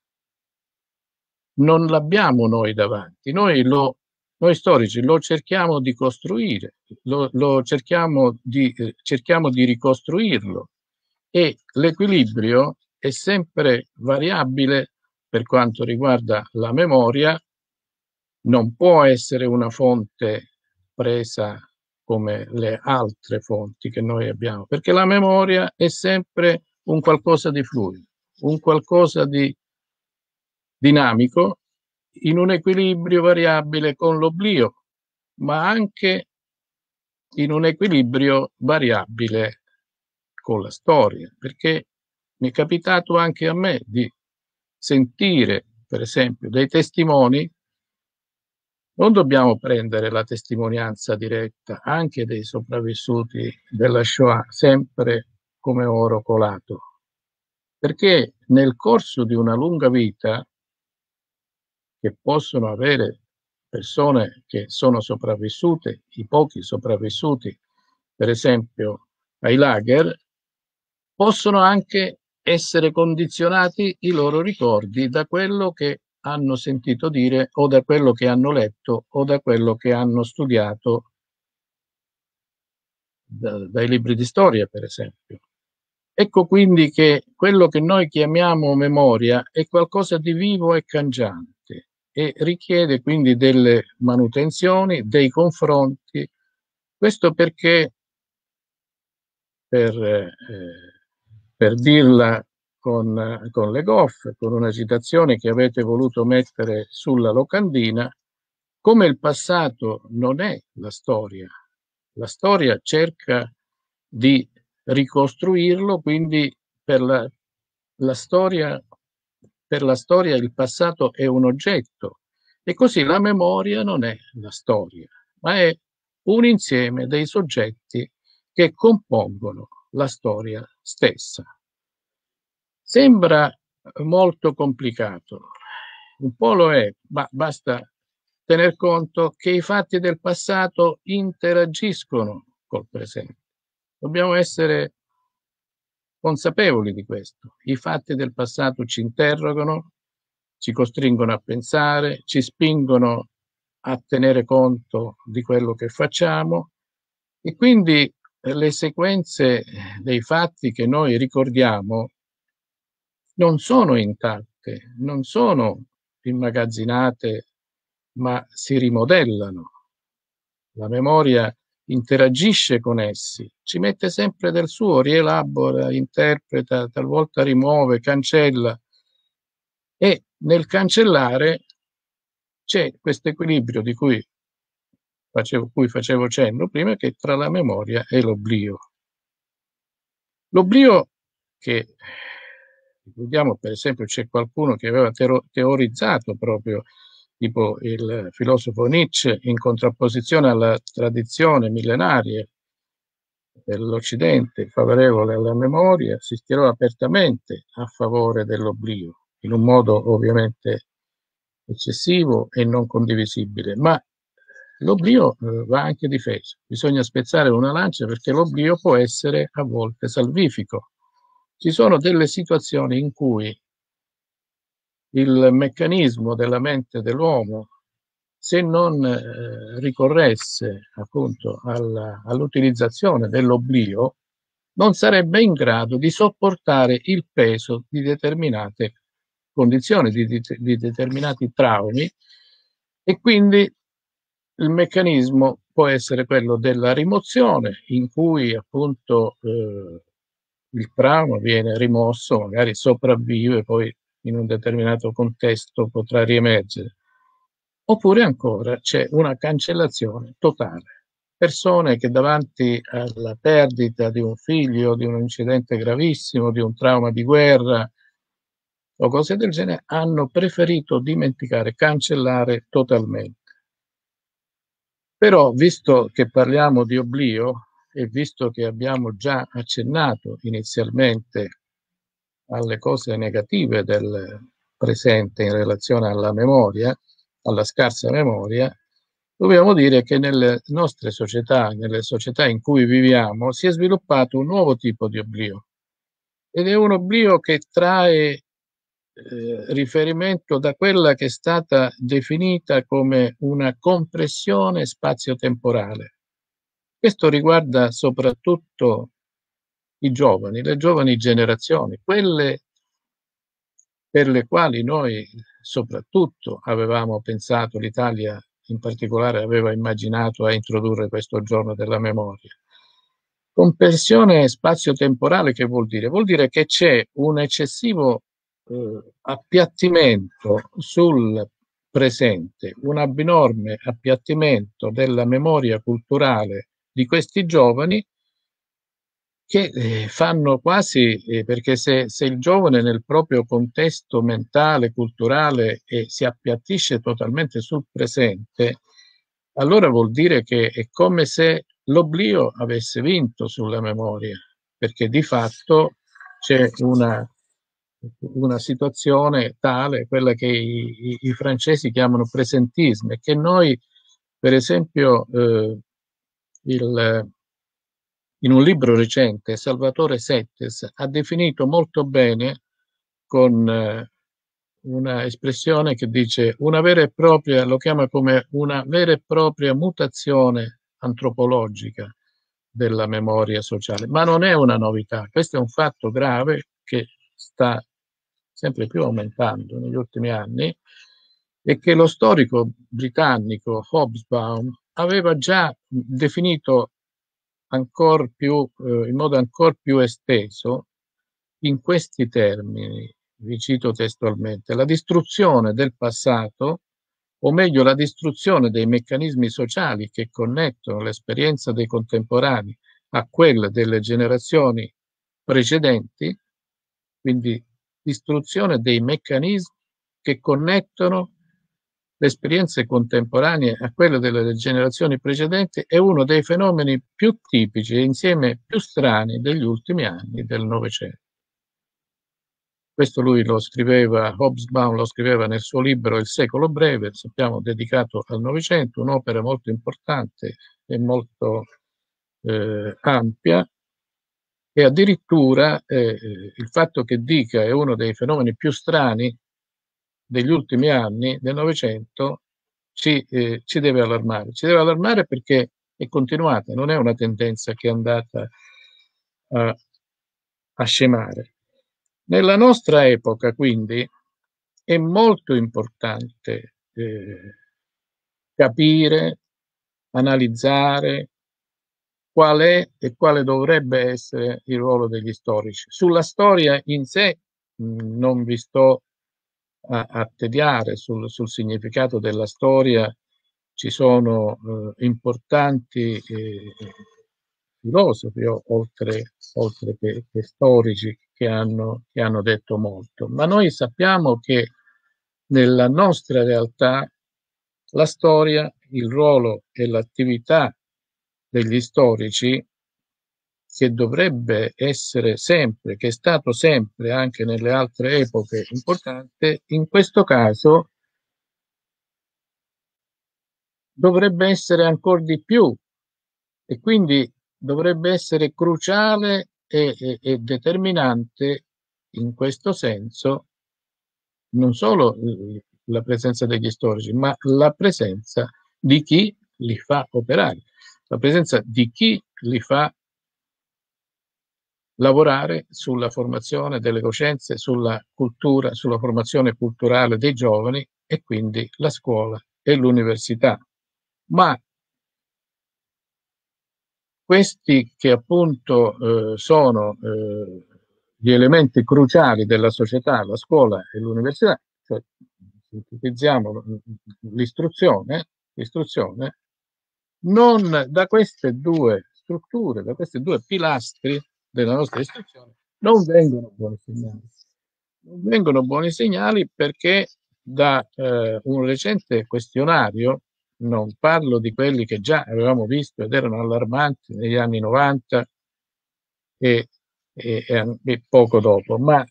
non l'abbiamo noi davanti, noi storici lo cerchiamo di costruire, cerchiamo di ricostruirlo, e l'equilibrio è sempre variabile. Per quanto riguarda la memoria, non può essere una fonte presa come le altre fonti che noi abbiamo, perché la memoria è sempre un qualcosa di fluido, un qualcosa di dinamico, in un equilibrio variabile con l'oblio, ma anche in un equilibrio variabile con la storia, perché mi è capitato anche a me di sentire, per esempio, dei testimoni. Non dobbiamo prendere la testimonianza diretta anche dei sopravvissuti della Shoah sempre come oro colato, perché nel corso di una lunga vita, che possono avere persone che sono sopravvissute, i pochi sopravvissuti, per esempio ai lager, possono anche essere condizionati i loro ricordi da quello che hanno sentito dire, o da quello che hanno letto, o da quello che hanno studiato dai libri di storia, per esempio. Ecco quindi che quello che noi chiamiamo memoria è qualcosa di vivo e cangiante, e richiede quindi delle manutenzioni, dei confronti. Questo perché, per dirla con le goffe, con una citazione che avete voluto mettere sulla locandina, come il passato non è la storia cerca di ricostruirlo, quindi per la storia il passato è un oggetto, e così la memoria non è la storia, ma è un insieme dei soggetti che compongono la storia stessa. Sembra molto complicato. Un po' lo è, ma basta tener conto che i fatti del passato interagiscono col presente. Dobbiamo essere consapevoli di questo. I fatti del passato ci interrogano, ci costringono a pensare, ci spingono a tenere conto di quello che facciamo e quindi le sequenze dei fatti che noi ricordiamo non sono intatte, non sono immagazzinate, ma si rimodellano. La memoria interagisce con essi, ci mette sempre del suo, rielabora, interpreta, talvolta rimuove, cancella. E nel cancellare c'è questo equilibrio di cui facevo cenno prima, che è tra la memoria e l'oblio. L'oblio che, vediamo per esempio, c'è qualcuno che aveva teorizzato proprio, tipo il filosofo Nietzsche, in contrapposizione alla tradizione millenaria dell'Occidente favorevole alla memoria, si schierò apertamente a favore dell'oblio, in un modo ovviamente eccessivo e non condivisibile, ma l'oblio va anche difeso. Bisogna spezzare una lancia perché l'oblio può essere a volte salvifico. Ci sono delle situazioni in cui il meccanismo della mente dell'uomo, se non ricorresse appunto all'utilizzazione dell'oblio, non sarebbe in grado di sopportare il peso di determinate condizioni, di determinati traumi, e quindi il meccanismo può essere quello della rimozione, in cui appunto il trauma viene rimosso, magari sopravvive, poi in un determinato contesto potrà riemergere. Oppure ancora c'è una cancellazione totale. Persone che davanti alla perdita di un figlio, di un incidente gravissimo, di un trauma di guerra o cose del genere, hanno preferito dimenticare, cancellare totalmente. Però, visto che parliamo di oblio e visto che abbiamo già accennato inizialmente alle cose negative del presente in relazione alla memoria, alla scarsa memoria, dobbiamo dire che nelle nostre società, nelle società in cui viviamo, si è sviluppato un nuovo tipo di oblio. Ed è un oblio che trae riferimento da quella che è stata definita come una compressione spazio-temporale. Questo riguarda soprattutto i giovani, le giovani generazioni, quelle per le quali noi soprattutto avevamo pensato, l'Italia in particolare aveva immaginato a introdurre questo giorno della memoria. Compressione spazio-temporale che vuol dire? Vuol dire che c'è un eccessivo appiattimento sul presente, un abnorme appiattimento della memoria culturale di questi giovani che fanno quasi, perché se il giovane nel proprio contesto mentale, culturale si appiattisce totalmente sul presente, allora vuol dire che è come se l'oblio avesse vinto sulla memoria, perché di fatto c'è una situazione tale, quella che i francesi chiamano presentismo, e che noi, per esempio, in un libro recente, Salvatore Settes ha definito molto bene con una espressione che dice una vera e propria, lo chiama come una vera e propria mutazione antropologica della memoria sociale. Ma non è una novità, questo è un fatto grave che sta sempre più aumentando negli ultimi anni e che lo storico britannico Hobsbawm aveva già definito ancora più, in modo ancora più esteso in questi termini, vi cito testualmente: la distruzione del passato, o meglio la distruzione dei meccanismi sociali che connettono l'esperienza dei contemporanei a quella delle generazioni precedenti, quindi distruzione dei meccanismi che connettono le esperienze contemporanee a quelle delle generazioni precedenti, è uno dei fenomeni più tipici e insieme più strani degli ultimi anni del Novecento. Questo lui lo scriveva, Hobsbawm lo scriveva nel suo libro Il secolo breve, sappiamo, dedicato al Novecento, un'opera molto importante e molto ampia, e addirittura il fatto che dica è uno dei fenomeni più strani degli ultimi anni del Novecento ci deve allarmare. Ci deve allarmare perché è continuata, non è una tendenza che è andata a scemare. Nella nostra epoca, quindi, è molto importante capire, analizzare qual è e quale dovrebbe essere il ruolo degli storici. Sulla storia in sé non vi sto a tediare sul significato della storia, ci sono importanti filosofi, oltre che storici, che hanno detto molto. Ma noi sappiamo che nella nostra realtà la storia, il ruolo e l'attività degli storici, che dovrebbe essere sempre, che è stato sempre anche nelle altre epoche importante, in questo caso dovrebbe essere ancora di più, e quindi dovrebbe essere cruciale e determinante in questo senso non solo la presenza degli storici, ma la presenza di chi li fa operare, la presenza di chi li fa lavorare sulla formazione delle coscienze, sulla cultura, sulla formazione culturale dei giovani, e quindi la scuola e l'università. Ma questi che appunto sono gli elementi cruciali della società, la scuola e l'università, cioè utilizziamo l'istruzione, non da queste due strutture, da questi due pilastri della nostra istruzione, non vengono buoni segnali. Non vengono buoni segnali perché da un recente questionario, non parlo di quelli che già avevamo visto ed erano allarmanti negli anni 90 e poco dopo, ma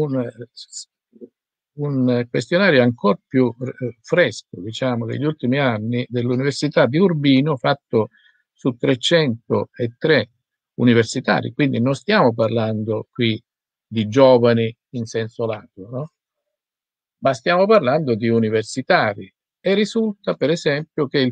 un questionario ancora più fresco, diciamo, degli ultimi anni, dell'Università di Urbino, fatto su 303 universitari, quindi non stiamo parlando qui di giovani in senso lato, no? Ma stiamo parlando di universitari, e risulta per esempio che il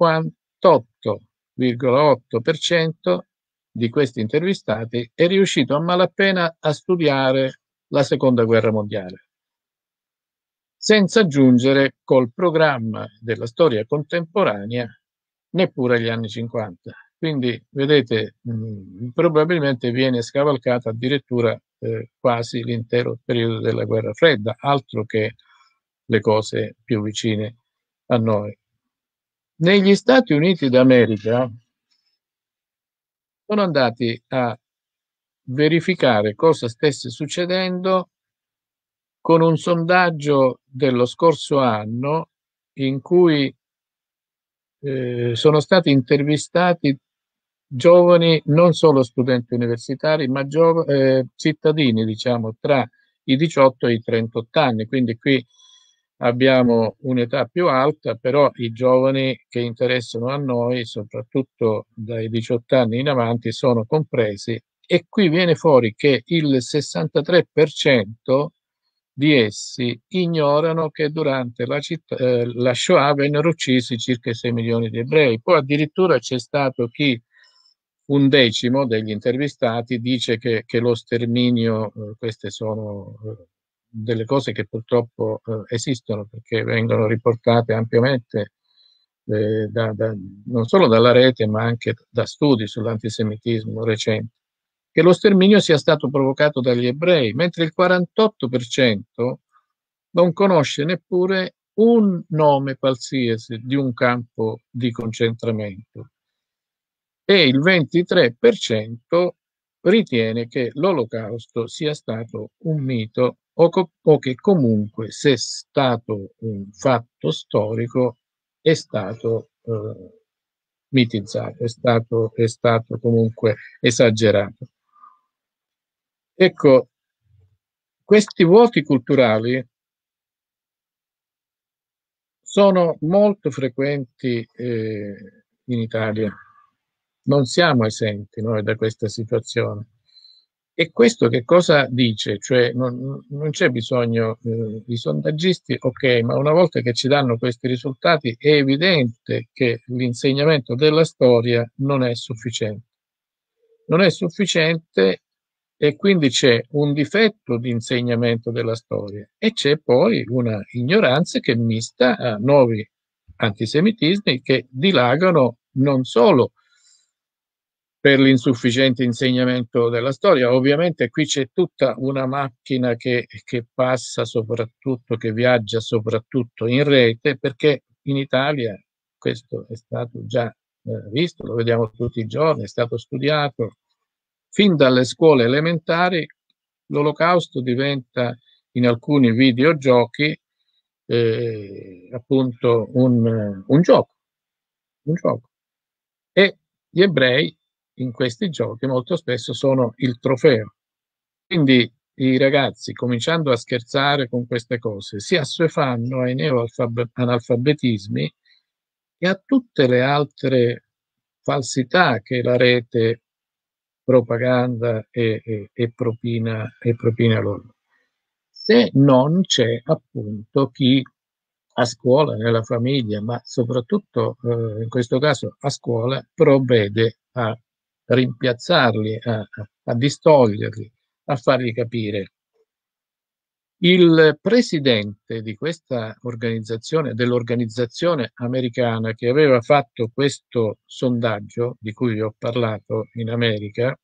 58,8% di questi intervistati è riuscito a malapena a studiare la seconda guerra mondiale, senza aggiungere col programma della storia contemporanea neppure gli anni 50. Quindi, vedete, probabilmente viene scavalcata addirittura quasi l'intero periodo della guerra fredda, altro che le cose più vicine a noi. Negli Stati Uniti d'America sono andati a verificare cosa stesse succedendo con un sondaggio dello scorso anno in cui sono stati intervistati giovani, non solo studenti universitari, ma cittadini, diciamo, tra i 18 e i 38 anni. Quindi qui abbiamo un'età più alta, però i giovani che interessano a noi, soprattutto dai 18 anni in avanti, sono compresi. E qui viene fuori che il 63% di essi ignorano che durante la Shoah vennero uccisi circa 6 milioni di ebrei. Poi addirittura c'è stato chi, un decimo degli intervistati, dice che lo sterminio, queste sono delle cose che purtroppo esistono, perché vengono riportate ampiamente non solo dalla rete, ma anche da studi sull'antisemitismo recenti, che lo sterminio sia stato provocato dagli ebrei, mentre il 48% non conosce neppure un nome qualsiasi di un campo di concentramento, e il 23% ritiene che l'Olocausto sia stato un mito o che comunque, se è stato un fatto storico, è stato mitizzato, è stato comunque esagerato. Ecco, questi vuoti culturali sono molto frequenti in Italia. Non siamo esenti noi da questa situazione. E questo che cosa dice? Cioè non c'è bisogno, i sondaggisti, ok, ma una volta che ci danno questi risultati è evidente che l'insegnamento della storia non è sufficiente. Non è sufficiente e quindi c'è un difetto di insegnamento della storia e c'è poi una ignoranza che è mista a nuovi antisemitismi che dilagano non solo per l'insufficiente insegnamento della storia. Ovviamente qui c'è tutta una macchina che passa soprattutto, che viaggia soprattutto in rete, perché in Italia questo è stato già visto, lo vediamo tutti i giorni, è stato studiato. Fin dalle scuole elementari l'Olocausto diventa in alcuni videogiochi appunto un gioco. E gli ebrei in questi giochi molto spesso sono il trofeo. Quindi i ragazzi, cominciando a scherzare con queste cose, si assuefanno ai neoanalfabetismi e a tutte le altre falsità che la rete propaganda e propina loro. Se non c'è appunto chi a scuola, nella famiglia, ma soprattutto in questo caso a scuola, provvede a rimpiazzarli, a distoglierli, a fargli capire. Il presidente di questa organizzazione, dell'organizzazione americana che aveva fatto questo sondaggio di cui vi ho parlato in America,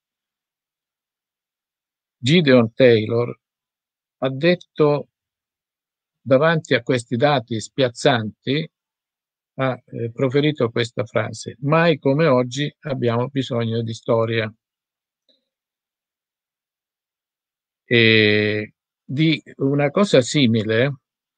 Gideon Taylor, ha detto davanti a questi dati spiazzanti, ha proferito questa frase: mai come oggi abbiamo bisogno di storia. E di una cosa simile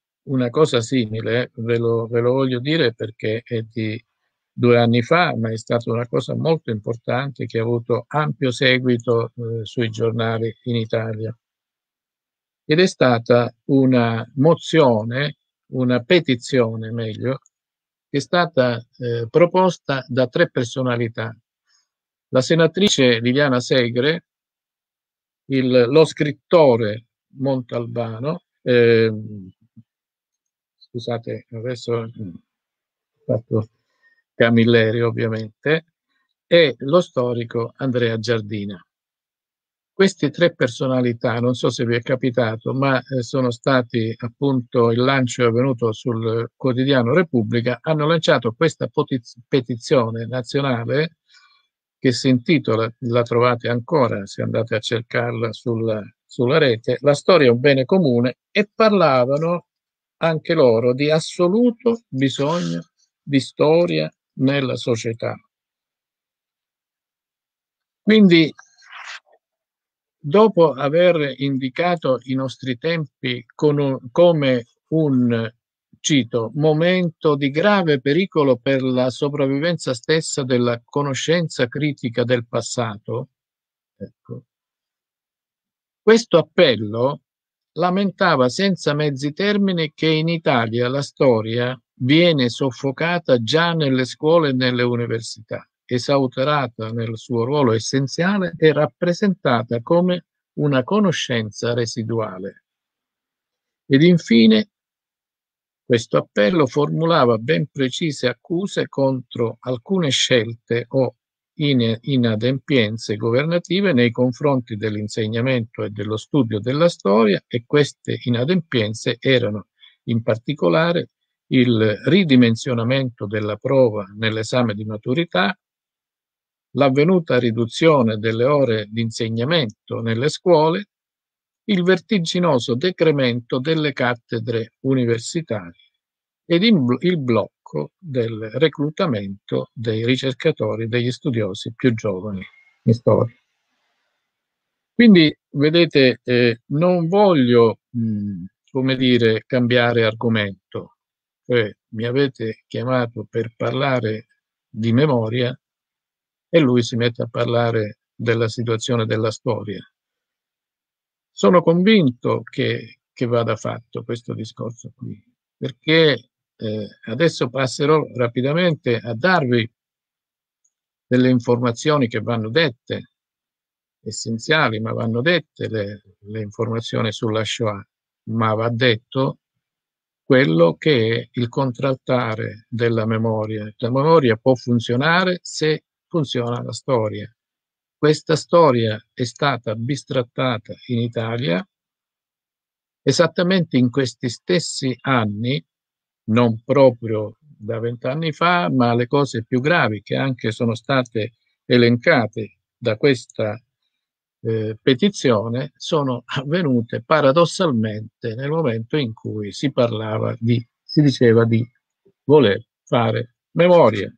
ve lo voglio dire perché è di 2 anni fa, ma è stata una cosa molto importante che ha avuto ampio seguito sui giornali in Italia. Ed è stata una mozione, una petizione meglio, che è stata proposta da 3 personalità. La senatrice Liliana Segre, lo scrittore Montalbano, scusate, adesso ho fatto Camilleri ovviamente, e lo storico Andrea Giardina. Queste 3 personalità, non so se vi è capitato, ma sono stati appunto, il lancio è avvenuto sul quotidiano Repubblica, hanno lanciato questa petizione nazionale che si intitola, la trovate ancora se andate a cercarla sulla rete, La storia è un bene comune, e parlavano anche loro di assoluto bisogno di storia nella società. Quindi, dopo aver indicato i nostri tempi come un, cito, momento di grave pericolo per la sopravvivenza stessa della conoscenza critica del passato, ecco, questo appello lamentava senza mezzi termini che in Italia la storia viene soffocata già nelle scuole e nelle università, esautorata nel suo ruolo essenziale e rappresentata come una conoscenza residuale. Ed infine questo appello formulava ben precise accuse contro alcune scelte o inadempienze governative nei confronti dell'insegnamento e dello studio della storia, e queste inadempienze erano in particolare il ridimensionamento della prova nell'esame di maturità, l'avvenuta riduzione delle ore di insegnamento nelle scuole, il vertiginoso decremento delle cattedre universitarie ed il blocco del reclutamento dei ricercatori, degli studiosi più giovani in storia. Quindi, vedete, non voglio, come dire, cambiare argomento. Mi avete chiamato per parlare di memoria e lui si mette a parlare della situazione della storia. Sono convinto che vada fatto questo discorso qui, perché adesso passerò rapidamente a darvi delle informazioni che vanno dette, essenziali, ma vanno dette le informazioni sulla Shoah, ma va detto quello che è il contraltare della memoria. La memoria può funzionare se funziona la storia. Questa storia è stata bistrattata in Italia esattamente in questi stessi anni, non proprio da 20 anni fa, ma le cose più gravi che anche sono state elencate da questa petizione sono avvenute paradossalmente nel momento in cui si diceva di voler fare memoria.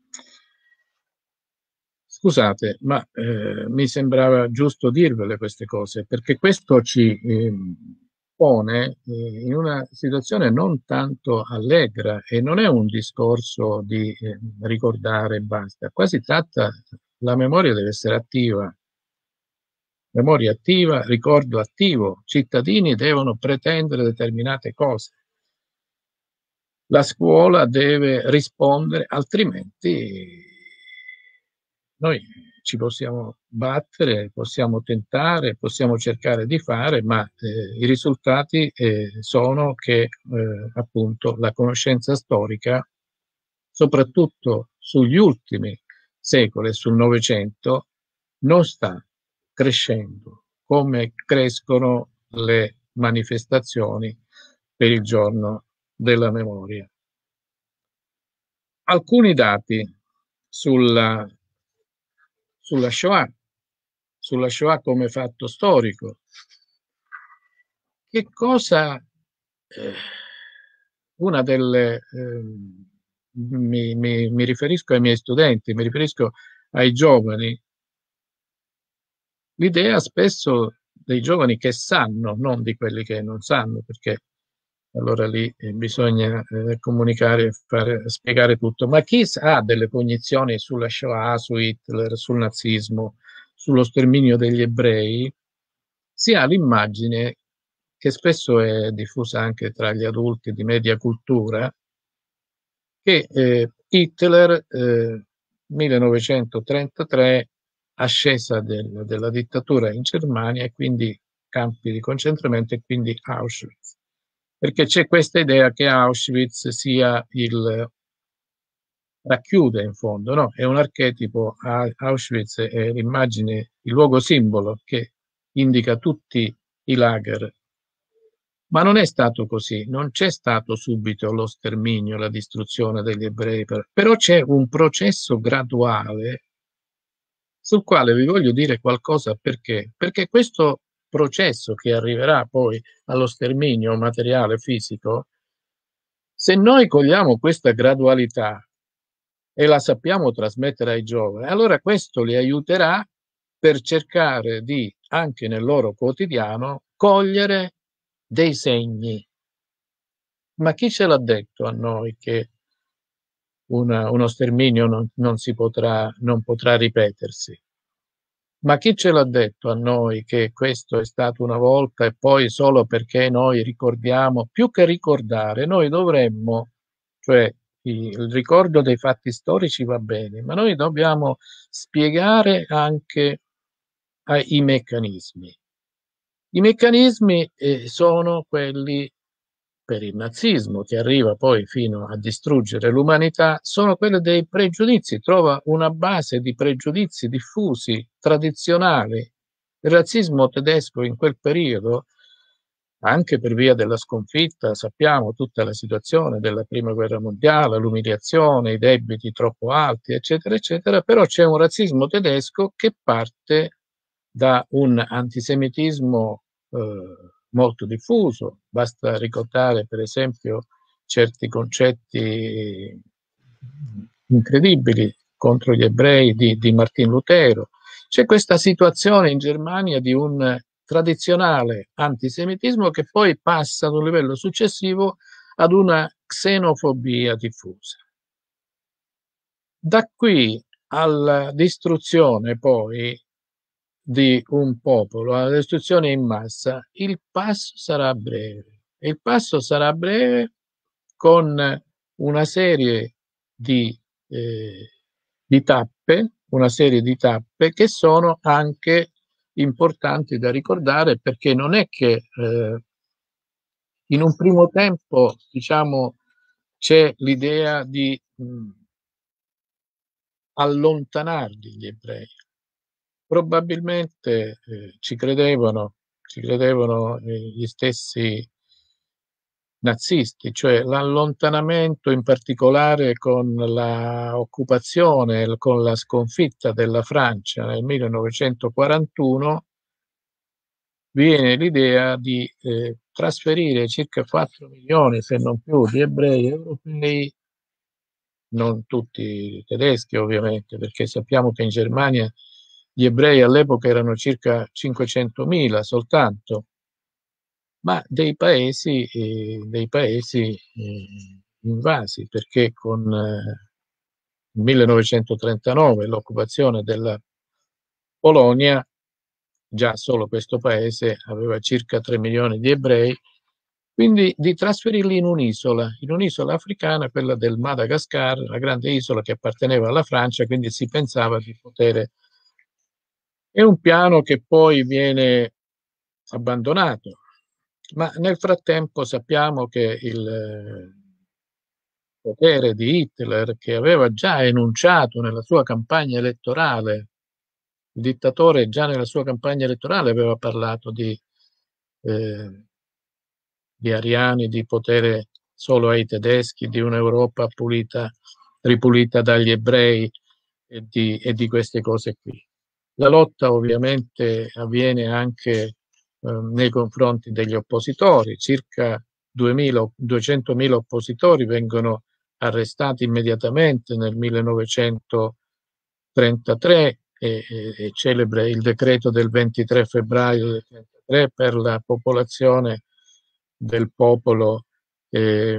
Scusate, ma mi sembrava giusto dirvele queste cose, perché questo ci pone in una situazione non tanto allegra, e non è un discorso di ricordare e basta. Qua si tratta, la memoria deve essere attiva. Memoria attiva, ricordo attivo. Cittadini devono pretendere determinate cose. La scuola deve rispondere, altrimenti noi ci possiamo battere, possiamo tentare, possiamo cercare di fare, ma i risultati sono che appunto la conoscenza storica, soprattutto sugli ultimi secoli e sul Novecento, non sta crescendo come crescono le manifestazioni per il giorno della memoria. Alcuni dati sulla Shoah come fatto storico. Che cosa una delle mi riferisco ai miei studenti, mi riferisco ai giovani. L'idea spesso dei giovani che sanno, non di quelli che non sanno, perché allora lì bisogna comunicare e spiegare tutto. Ma chi ha delle cognizioni sulla Shoah, su Hitler, sul nazismo, sullo sterminio degli ebrei, si ha l'immagine, che spesso è diffusa anche tra gli adulti di media cultura, che Hitler 1933, ascesa della dittatura in Germania, e quindi campi di concentramento, e quindi Auschwitz. Perché c'è questa idea che Auschwitz sia racchiude in fondo, no? È un archetipo. Auschwitz è l'immagine, il luogo simbolo che indica tutti i lager. Ma non è stato così, non c'è stato subito lo sterminio, la distruzione degli ebrei, però c'è un processo graduale sul quale vi voglio dire qualcosa. Perché? Perché questo processo che arriverà poi allo sterminio materiale fisico, se noi cogliamo questa gradualità e la sappiamo trasmettere ai giovani, allora questo li aiuterà per cercare di, anche nel loro quotidiano, cogliere dei segni. Ma chi ce l'ha detto a noi che uno sterminio non potrà ripetersi? Ma chi ce l'ha detto a noi che questo è stato una volta, e poi solo perché noi ricordiamo, più che ricordare, noi dovremmo, cioè il ricordo dei fatti storici va bene, ma noi dobbiamo spiegare anche i meccanismi. I meccanismi sono quelli per il nazismo, che arriva poi fino a distruggere l'umanità, sono quelli dei pregiudizi. Trova una base di pregiudizi diffusi, tradizionali. Il razzismo tedesco in quel periodo, anche per via della sconfitta, sappiamo tutta la situazione della Prima Guerra Mondiale, l'umiliazione, i debiti troppo alti, eccetera, eccetera, però c'è un razzismo tedesco che parte da un antisemitismo molto diffuso. Basta ricordare per esempio certi concetti incredibili contro gli ebrei di Martin Lutero. C'è questa situazione in Germania di un tradizionale antisemitismo che poi passa ad un livello successivo ad una xenofobia diffusa. Da qui alla distruzione poi di un popolo alla distruzione in massa, il passo sarà breve. Il passo sarà breve con una serie di tappe, una serie di tappe che sono anche importanti da ricordare, perché non è che in un primo tempo, diciamo, c'è l'idea di allontanarli gli ebrei. Probabilmente ci credevano gli stessi nazisti, cioè l'allontanamento in particolare con l'occupazione, con la sconfitta della Francia nel 1941, viene l'idea di trasferire circa 4 milioni, se non più, di ebrei europei, non tutti tedeschi ovviamente, perché sappiamo che in Germania gli ebrei all'epoca erano circa 500.000 soltanto, ma dei paesi invasi, perché con il 1939 l'occupazione della Polonia, già solo questo paese aveva circa 3 milioni di ebrei, quindi di trasferirli in un'isola africana, quella del Madagascar, la grande isola che apparteneva alla Francia, quindi si pensava di poter... È un piano che poi viene abbandonato, ma nel frattempo sappiamo che il potere di Hitler, che aveva già enunciato nella sua campagna elettorale, il dittatore già nella sua campagna elettorale aveva parlato di ariani, di potere solo ai tedeschi, di un'Europa ripulita dagli ebrei e di queste cose qui. La lotta ovviamente avviene anche nei confronti degli oppositori, circa 200.000 oppositori vengono arrestati immediatamente nel 1933 e celebre il decreto del 23 febbraio del 1933 per la popolazione del popolo e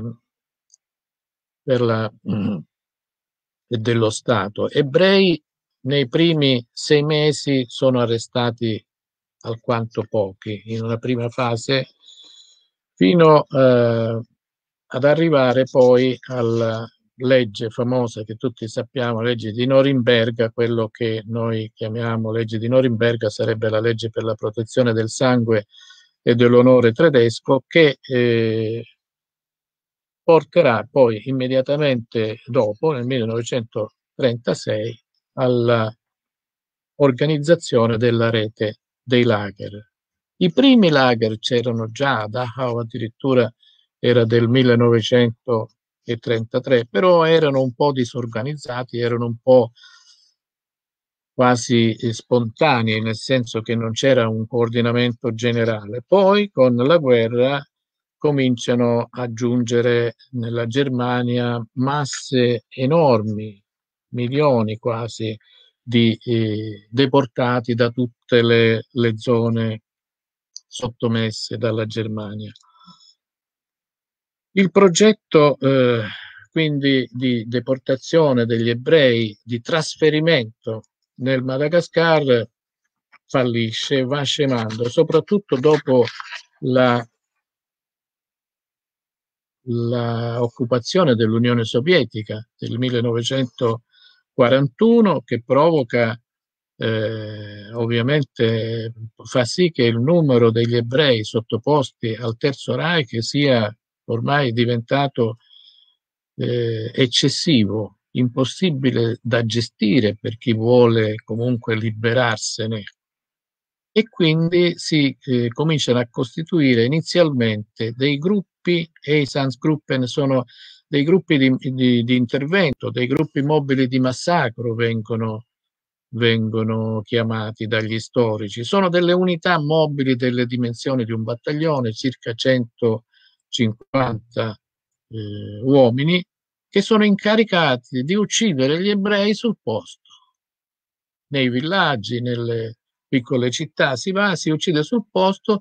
dello Stato. Ebrei nei primi 6 mesi sono arrestati alquanto pochi in una prima fase, fino ad arrivare poi alla legge famosa che tutti sappiamo, legge di Norimberga. Quello che noi chiamiamo legge di Norimberga sarebbe la legge per la protezione del sangue e dell'onore tedesco, che porterà poi immediatamente dopo, nel 1936, all'organizzazione della rete dei lager. I primi lager c'erano già, Dachau addirittura era del 1933, però erano un po' disorganizzati, erano un po' quasi spontanei, nel senso che non c'era un coordinamento generale. Poi con la guerra cominciano a giungere nella Germania masse enormi, milioni quasi, di deportati da tutte le zone sottomesse dalla Germania. Il progetto quindi di deportazione degli ebrei, di trasferimento nel Madagascar, fallisce, va scemando, soprattutto dopo l'occupazione dell'Unione Sovietica del 1941, che provoca ovviamente, fa sì che il numero degli ebrei sottoposti al Terzo Reich sia ormai diventato eccessivo, impossibile da gestire per chi vuole comunque liberarsene. E quindi si cominciano a costituire inizialmente dei gruppi, Einsatzgruppen sono dei gruppi di intervento, dei gruppi mobili di massacro vengono chiamati dagli storici. Sono delle unità mobili delle dimensioni di un battaglione, circa 150 uomini, che sono incaricati di uccidere gli ebrei sul posto, nei villaggi, nelle piccole città. Si va, si uccide sul posto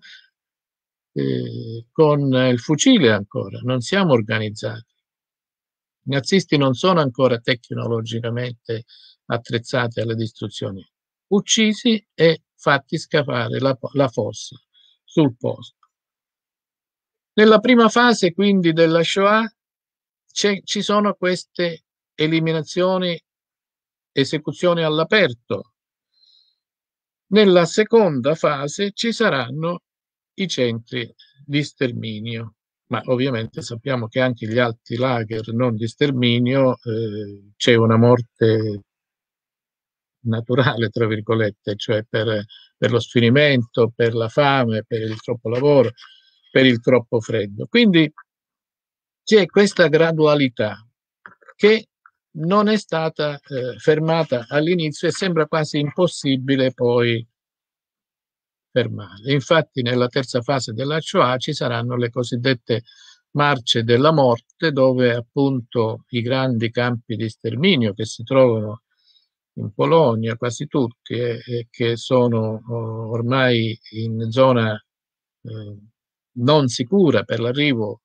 con il fucile ancora. Non siamo organizzati. I nazisti non sono ancora tecnologicamente attrezzati alle distruzioni. Uccisi e fatti scavare la fossa sul posto. Nella prima fase quindi della Shoah ci sono queste eliminazioni, esecuzioni all'aperto. Nella seconda fase ci saranno i centri di sterminio, ma ovviamente sappiamo che anche gli altri lager non di sterminio c'è una morte naturale, tra virgolette, cioè per lo sfinimento, per la fame, per il troppo lavoro, per il troppo freddo. Quindi c'è questa gradualità che non è stata fermata all'inizio e sembra quasi impossibile poi fermare. Infatti nella terza fase della Shoah ci saranno le cosiddette marce della morte, dove appunto i grandi campi di sterminio che si trovano in Polonia, quasi tutti, e che sono ormai in zona non sicura per l'arrivo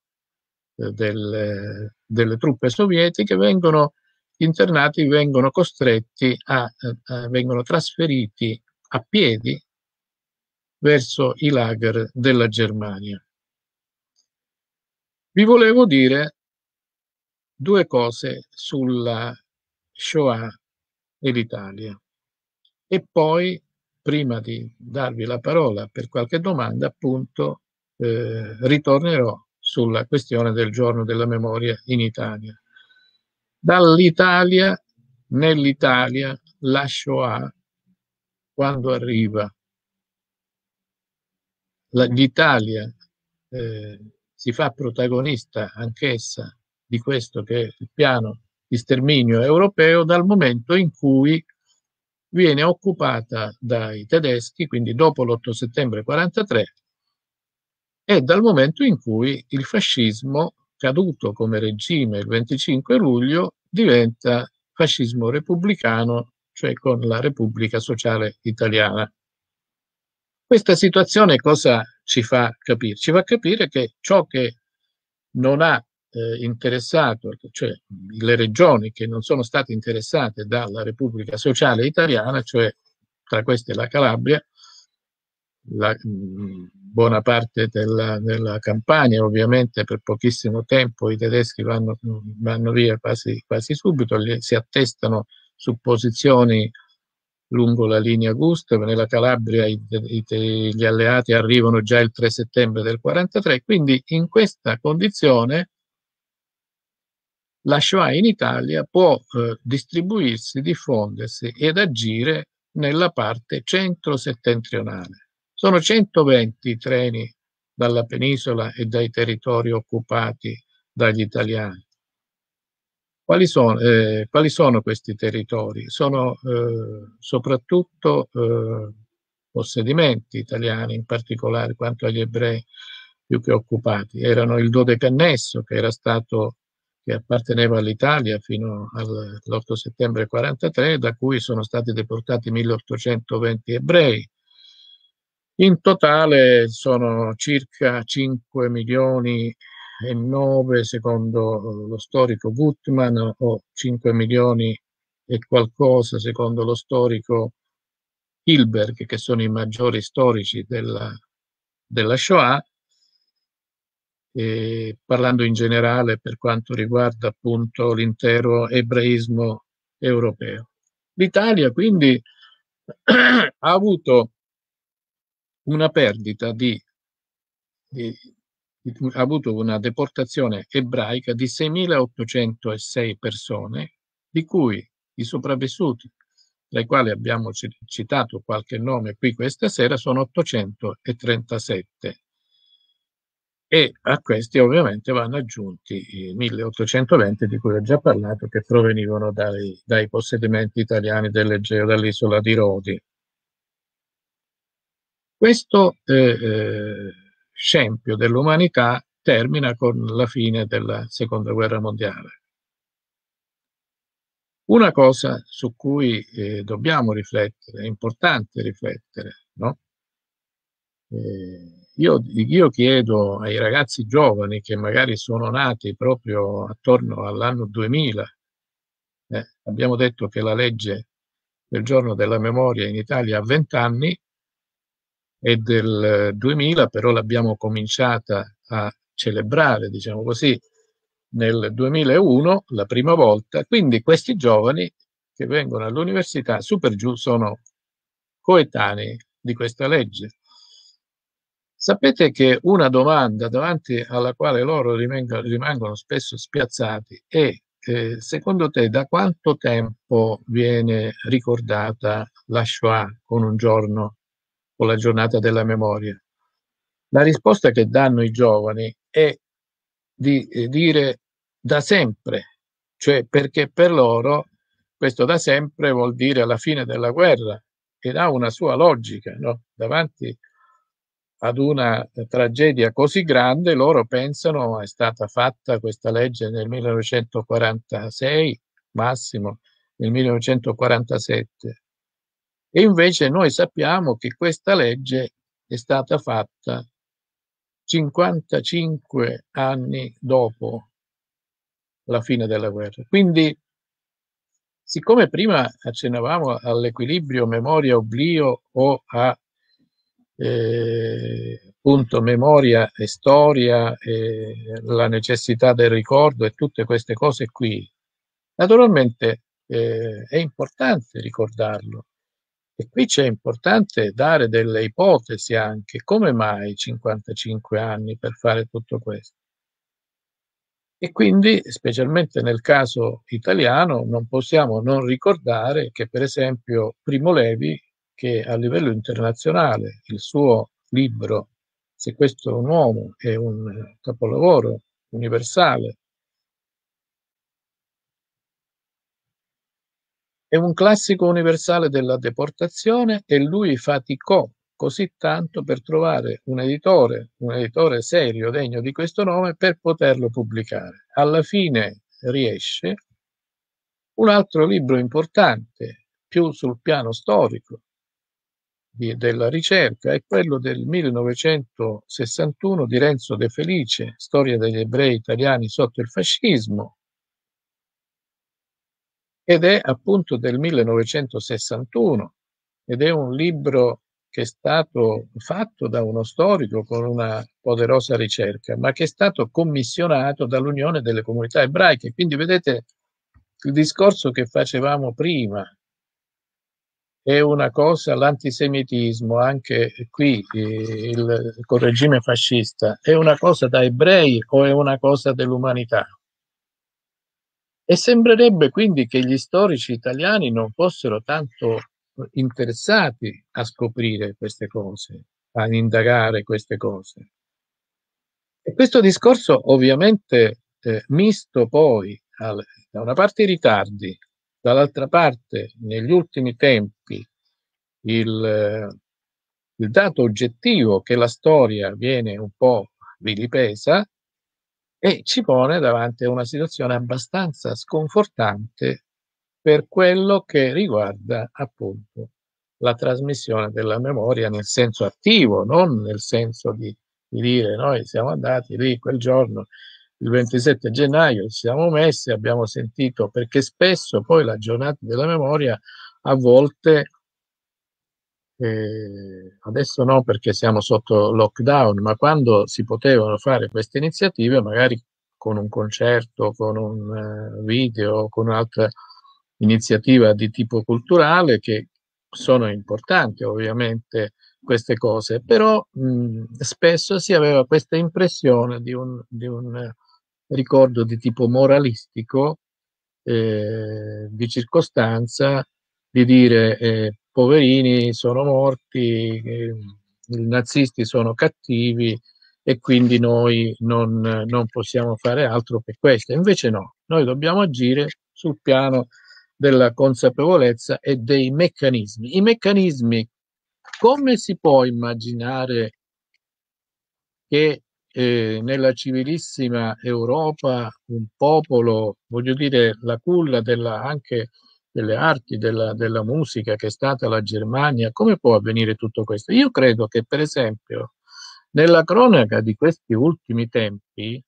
delle truppe sovietiche, vengono internati, vengono costretti vengono trasferiti a piedi verso i lager della Germania. Vi volevo dire due cose sulla Shoah e l'Italia e poi, prima di darvi la parola per qualche domanda, appunto, ritornerò sulla questione del giorno della memoria in Italia. Nell'Italia, la Shoah, quando arriva, l'Italia si fa protagonista anch'essa di questo che è il piano di sterminio europeo, dal momento in cui viene occupata dai tedeschi, quindi dopo l'8 settembre 43, e dal momento in cui il fascismo, caduto come regime il 25 luglio, diventa fascismo repubblicano, cioè con la Repubblica Sociale Italiana. Questa situazione cosa ci fa capire? Ci fa capire che ciò che non ha interessato, cioè le regioni che non sono state interessate dalla Repubblica Sociale Italiana, cioè tra queste la Calabria, buona parte della Campania, ovviamente per pochissimo tempo i tedeschi vanno via quasi subito, si attestano su posizioni lungo la linea Gustav. Nella Calabria gli alleati arrivano già il 3 settembre del 43, quindi in questa condizione la Shoah in Italia può distribuirsi, diffondersi ed agire nella parte centro-settentrionale. Sono 120 treni dalla penisola e dai territori occupati dagli italiani. Quali sono questi territori? Sono soprattutto possedimenti italiani, in particolare quanto agli ebrei più che occupati. Erano il Dodecannesso, che apparteneva all'Italia fino all'8 settembre 43, da cui sono stati deportati 1820 ebrei. In totale sono circa 5 milioni e 9 secondo lo storico Gutmann, o 5 milioni e qualcosa secondo lo storico Hilberg, che sono i maggiori storici della Shoah, parlando in generale per quanto riguarda appunto l'intero ebraismo europeo. L'Italia quindi ha avuto una perdita ha avuto una deportazione ebraica di 6.806 persone, di cui i sopravvissuti, tra i quali abbiamo citato qualche nome qui questa sera, sono 837. E a questi ovviamente vanno aggiunti i 1.820 di cui ho già parlato, che provenivano dai possedimenti italiani dell'Egeo, dall'isola di Rodi. Questo scempio dell'umanità termina con la fine della Seconda Guerra Mondiale. Una cosa su cui dobbiamo riflettere, è importante riflettere, no? Io chiedo ai ragazzi giovani che magari sono nati proprio attorno all'anno 2000, abbiamo detto che la legge del giorno della memoria in Italia ha 20 anni, è del 2000, però l'abbiamo cominciata a celebrare, diciamo così, nel 2001, la prima volta. Quindi questi giovani che vengono all'università, su per giù, sono coetanei di questa legge. Sapete che una domanda davanti alla quale loro rimangono spesso spiazzati è: secondo te da quanto tempo viene ricordata la Shoah con un giorno, con la giornata della memoria? La risposta che danno i giovani è di dire da sempre, cioè perché per loro questo da sempre vuol dire alla fine della guerra, ed ha una sua logica, no? Davanti ad una tragedia così grande, loro pensano è stata fatta questa legge nel 1946, massimo nel 1947. E invece noi sappiamo che questa legge è stata fatta 55 anni dopo la fine della guerra. Quindi, siccome prima accennavamo all'equilibrio memoria-oblio o a appunto memoria e storia e la necessità del ricordo e tutte queste cose qui, naturalmente è importante ricordarlo. E qui c'è importante dare delle ipotesi anche. Come mai 55 anni per fare tutto questo? E quindi, specialmente nel caso italiano, non possiamo non ricordare che, per esempio, Primo Levi, che a livello internazionale il suo libro Se questo è un uomo è un capolavoro universale, è un classico universale della deportazione, e lui faticò così tanto per trovare un editore serio, degno di questo nome, per poterlo pubblicare. Alla fine riesce. Un altro libro importante, più sul piano storico della ricerca, è quello del 1961 di Renzo De Felice, Storia degli ebrei italiani sotto il fascismo, ed è appunto del 1961, ed è un libro che è stato fatto da uno storico con una poderosa ricerca, ma che è stato commissionato dall'Unione delle Comunità Ebraiche. Quindi vedete il discorso che facevamo prima. È una cosa, l'antisemitismo, anche qui col regime fascista, è una cosa da ebrei o è una cosa dell'umanità? E sembrerebbe quindi che gli storici italiani non fossero tanto interessati a scoprire queste cose, a indagare queste cose. E questo discorso ovviamente misto poi da una parte i ritardi, dall'altra parte negli ultimi tempi il dato oggettivo che la storia viene un po' vilipesa, e ci pone davanti a una situazione abbastanza sconfortante per quello che riguarda appunto la trasmissione della memoria nel senso attivo, non nel senso di dire noi siamo andati lì quel giorno, il 27 gennaio, ci siamo messi, abbiamo sentito, perché spesso poi la giornata della memoria a volte, adesso no perché siamo sotto lockdown, ma quando si potevano fare queste iniziative, magari con un concerto, con un video, con un'altra iniziativa di tipo culturale, che sono importanti ovviamente queste cose, però spesso si aveva questa impressione di un ricordo di tipo moralistico, di circostanza, di dire poverini sono morti, i nazisti sono cattivi e quindi noi non possiamo fare altro per questo. Invece no, noi dobbiamo agire sul piano della consapevolezza e dei meccanismi. I meccanismi, come si può immaginare che nella civilissima Europa un popolo, voglio dire, la culla anche delle arti, della musica che è stata la Germania, come può avvenire tutto questo? Io credo che, per esempio, nella cronaca di questi ultimi tempi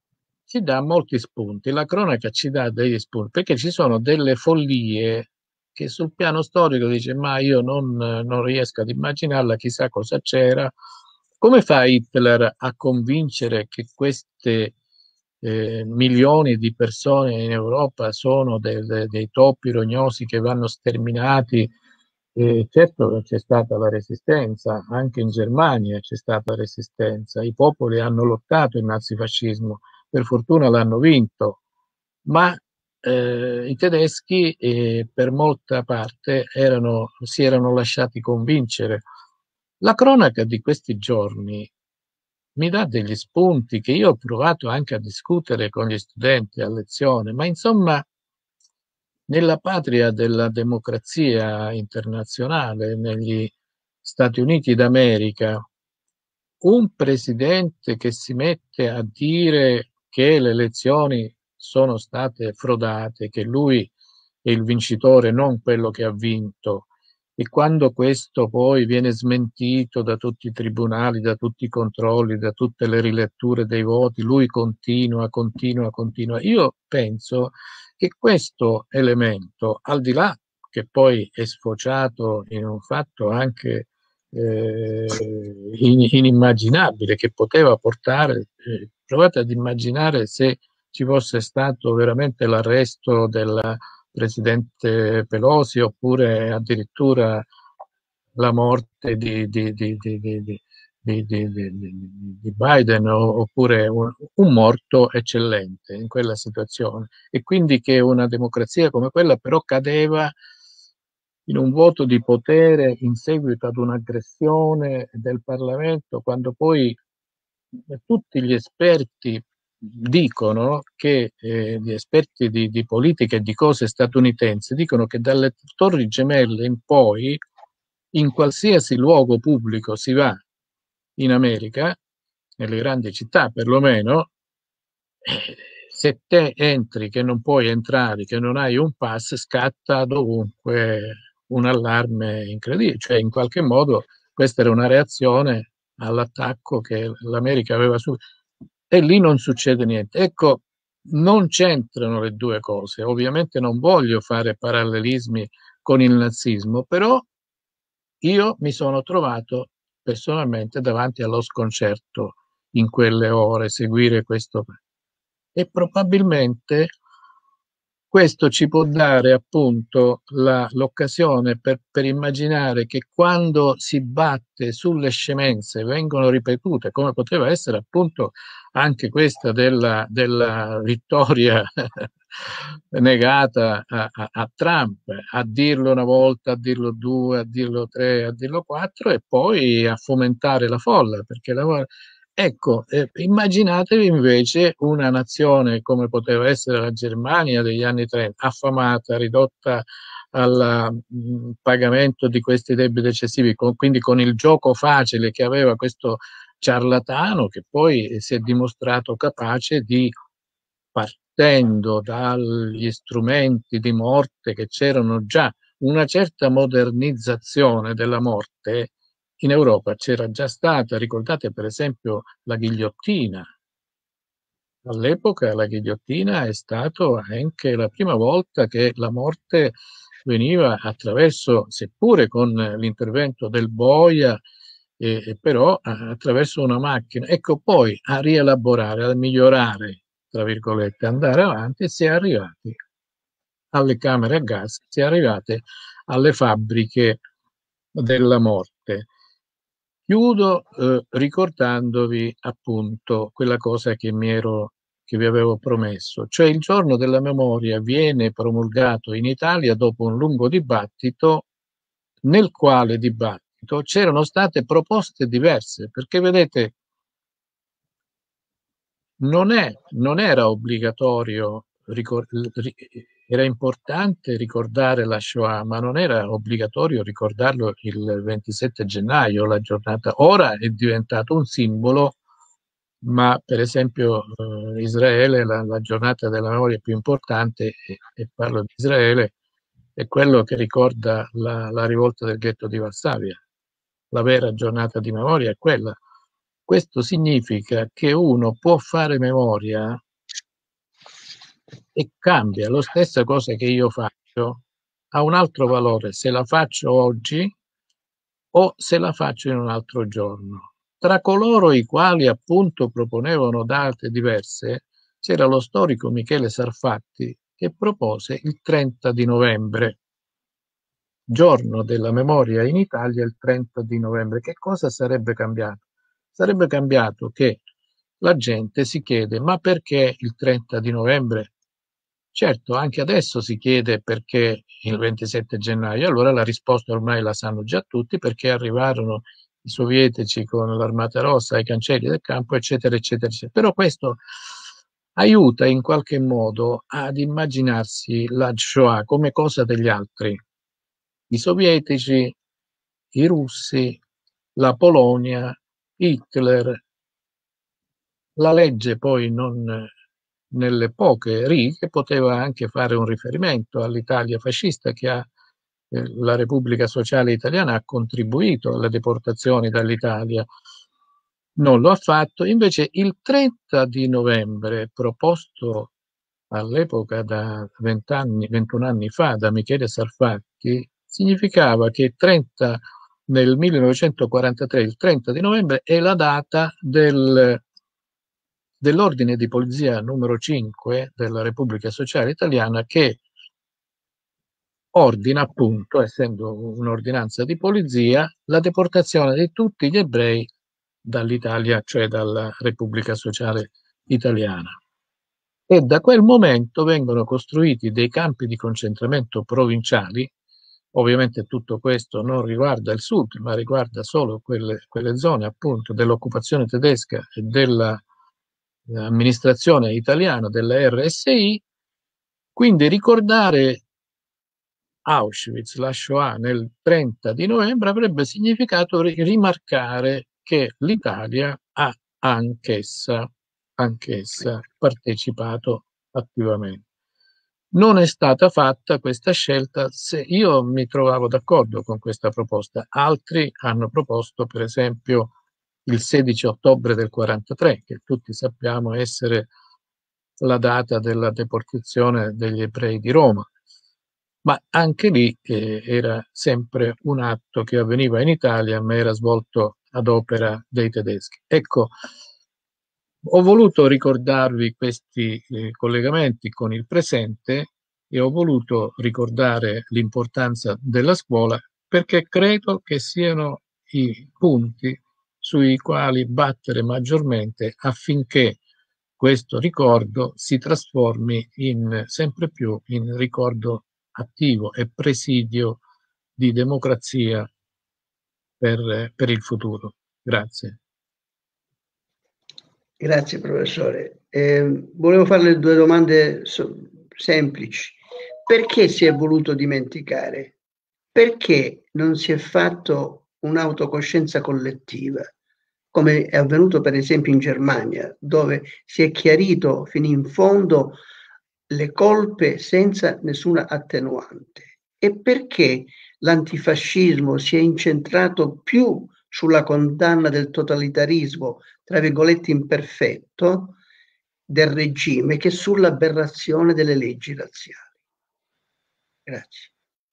ci dà molti spunti, la cronaca ci dà degli spunti, perché ci sono delle follie che sul piano storico dice ma io non riesco ad immaginarla, chissà cosa c'era. Come fa Hitler a convincere che queste milioni di persone in Europa sono dei topi rognosi che vanno sterminati? Certo c'è stata la resistenza, anche in Germania c'è stata resistenza, i popoli hanno lottato il nazifascismo, per fortuna l'hanno vinto, ma i tedeschi per molta parte si erano lasciati convincere. La cronaca di questi giorni mi dà degli spunti che io ho provato anche a discutere con gli studenti a lezione, ma insomma, nella patria della democrazia internazionale, negli Stati Uniti d'America, un presidente che si mette a dire che le elezioni sono state frodate, che lui è il vincitore, non quello che ha vinto, e quando questo poi viene smentito da tutti i tribunali, da tutti i controlli, da tutte le riletture dei voti, lui continua. Io penso che questo elemento, al di là che poi è sfociato in un fatto anche inimmaginabile, che poteva portare, provate ad immaginare se ci fosse stato veramente l'arresto della presidente Pelosi oppure addirittura la morte di Biden oppure un morto eccellente in quella situazione, e quindi che una democrazia come quella però cadeva in un vuoto di potere in seguito ad un'aggressione del Parlamento, quando poi tutti gli esperti dicono che gli esperti di politica e di cose statunitensi dicono che dalle Torri Gemelle in poi, in qualsiasi luogo pubblico si va in America, nelle grandi città perlomeno, se te entri che non puoi entrare, che non hai un pass, scatta dovunque un allarme incredibile. Cioè, in qualche modo, questa era una reazione all'attacco che l'America aveva subito. E lì non succede niente. Ecco, non c'entrano le due cose. Ovviamente non voglio fare parallelismi con il nazismo, però io mi sono trovato personalmente davanti allo sconcerto in quelle ore, seguire questo. E probabilmente questo ci può dare appunto l'occasione per immaginare che quando si batte sulle scemenze vengono ripetute, come poteva essere appunto anche questa della vittoria negata a Trump, a dirlo una volta, a dirlo due, a dirlo tre, a dirlo quattro e poi a fomentare la folla, perché ecco, immaginatevi invece una nazione come poteva essere la Germania degli anni 30, affamata, ridotta al pagamento di questi debiti eccessivi, quindi con il gioco facile che aveva questo ciarlatano che poi si è dimostrato capace di, partendo dagli strumenti di morte che c'erano già, una certa modernizzazione della morte in Europa c'era già stata. Ricordate per esempio la ghigliottina. All'epoca la ghigliottina è stato anche la prima volta che la morte veniva attraverso, seppure con l'intervento del boia, però attraverso una macchina. Ecco, poi a rielaborare, a migliorare, tra virgolette, andare avanti, si è arrivati alle camere a gas, si è arrivati alle fabbriche della morte. Chiudo ricordandovi appunto quella cosa che vi avevo promesso, cioè il giorno della memoria viene promulgato in Italia dopo un lungo dibattito, nel quale dibattito c'erano state proposte diverse, perché vedete, non era obbligatorio, era importante ricordare la Shoah, ma non era obbligatorio ricordarlo il 27 gennaio, la giornata. Ora è diventato un simbolo, ma per esempio Israele, la giornata della memoria più importante, e parlo di Israele, è quello che ricorda la rivolta del ghetto di Varsavia. La vera giornata di memoria è quella. Questo significa che uno può fare memoria e cambia. La stessa cosa che io faccio ha un altro valore se la faccio oggi o se la faccio in un altro giorno. Tra coloro i quali appunto proponevano date diverse c'era lo storico Michele Sarfatti che propose il 30 di novembre, giorno della memoria in Italia, il 30 di novembre. Che cosa sarebbe cambiato? Sarebbe cambiato che la gente si chiede: ma perché il 30 di novembre? Certo, anche adesso si chiede perché il 27 gennaio. Allora la risposta ormai la sanno già tutti, perché arrivarono i sovietici con l'Armata Rossa ai cancelli del campo, eccetera, eccetera, eccetera. Però questo aiuta in qualche modo ad immaginarsi la Shoah come cosa degli altri. I sovietici, i russi, la Polonia, Hitler. La legge poi non, nelle poche righe, poteva anche fare un riferimento all'Italia fascista la Repubblica Sociale Italiana ha contribuito alle deportazioni dall'Italia. Non lo ha fatto. Invece il 30 di novembre, proposto all'epoca da 21 anni fa da Michele Sarfatti, significava che nel 1943, il 30 di novembre, è la data dell'ordine di polizia numero 5 della Repubblica Sociale Italiana, che ordina, appunto, essendo un'ordinanza di polizia, la deportazione di tutti gli ebrei dall'Italia, cioè dalla Repubblica Sociale Italiana. E da quel momento vengono costruiti dei campi di concentramento provinciali. Ovviamente tutto questo non riguarda il sud, ma riguarda solo quelle zone, appunto, dell'occupazione tedesca e dell'amministrazione italiana, della RSI. Quindi ricordare Auschwitz, la Shoah, nel 30 di novembre avrebbe significato rimarcare che l'Italia ha anch'essa partecipato attivamente. Non è stata fatta questa scelta. Io mi trovavo d'accordo con questa proposta. Altri hanno proposto, per esempio, il 16 ottobre del 43, che tutti sappiamo essere la data della deportazione degli ebrei di Roma. Ma anche lì era sempre un atto che avveniva in Italia, ma era svolto ad opera dei tedeschi. Ecco, ho voluto ricordarvi questi collegamenti con il presente e ho voluto ricordare l'importanza della scuola, perché credo che siano i punti sui quali battere maggiormente affinché questo ricordo si trasformi sempre più in ricordo attivo e presidio di democrazia per il futuro. Grazie. Grazie professore. Volevo farle due domande semplici. Perché si è voluto dimenticare? Perché non si è fatto un'autocoscienza collettiva, come è avvenuto per esempio in Germania, dove si è chiarito fino in fondo le colpe senza nessuna attenuante? E perché l'antifascismo si è incentrato più sulla condanna del totalitarismo, tra virgolette imperfetto, del regime, che sull'aberrazione delle leggi razziali? Grazie.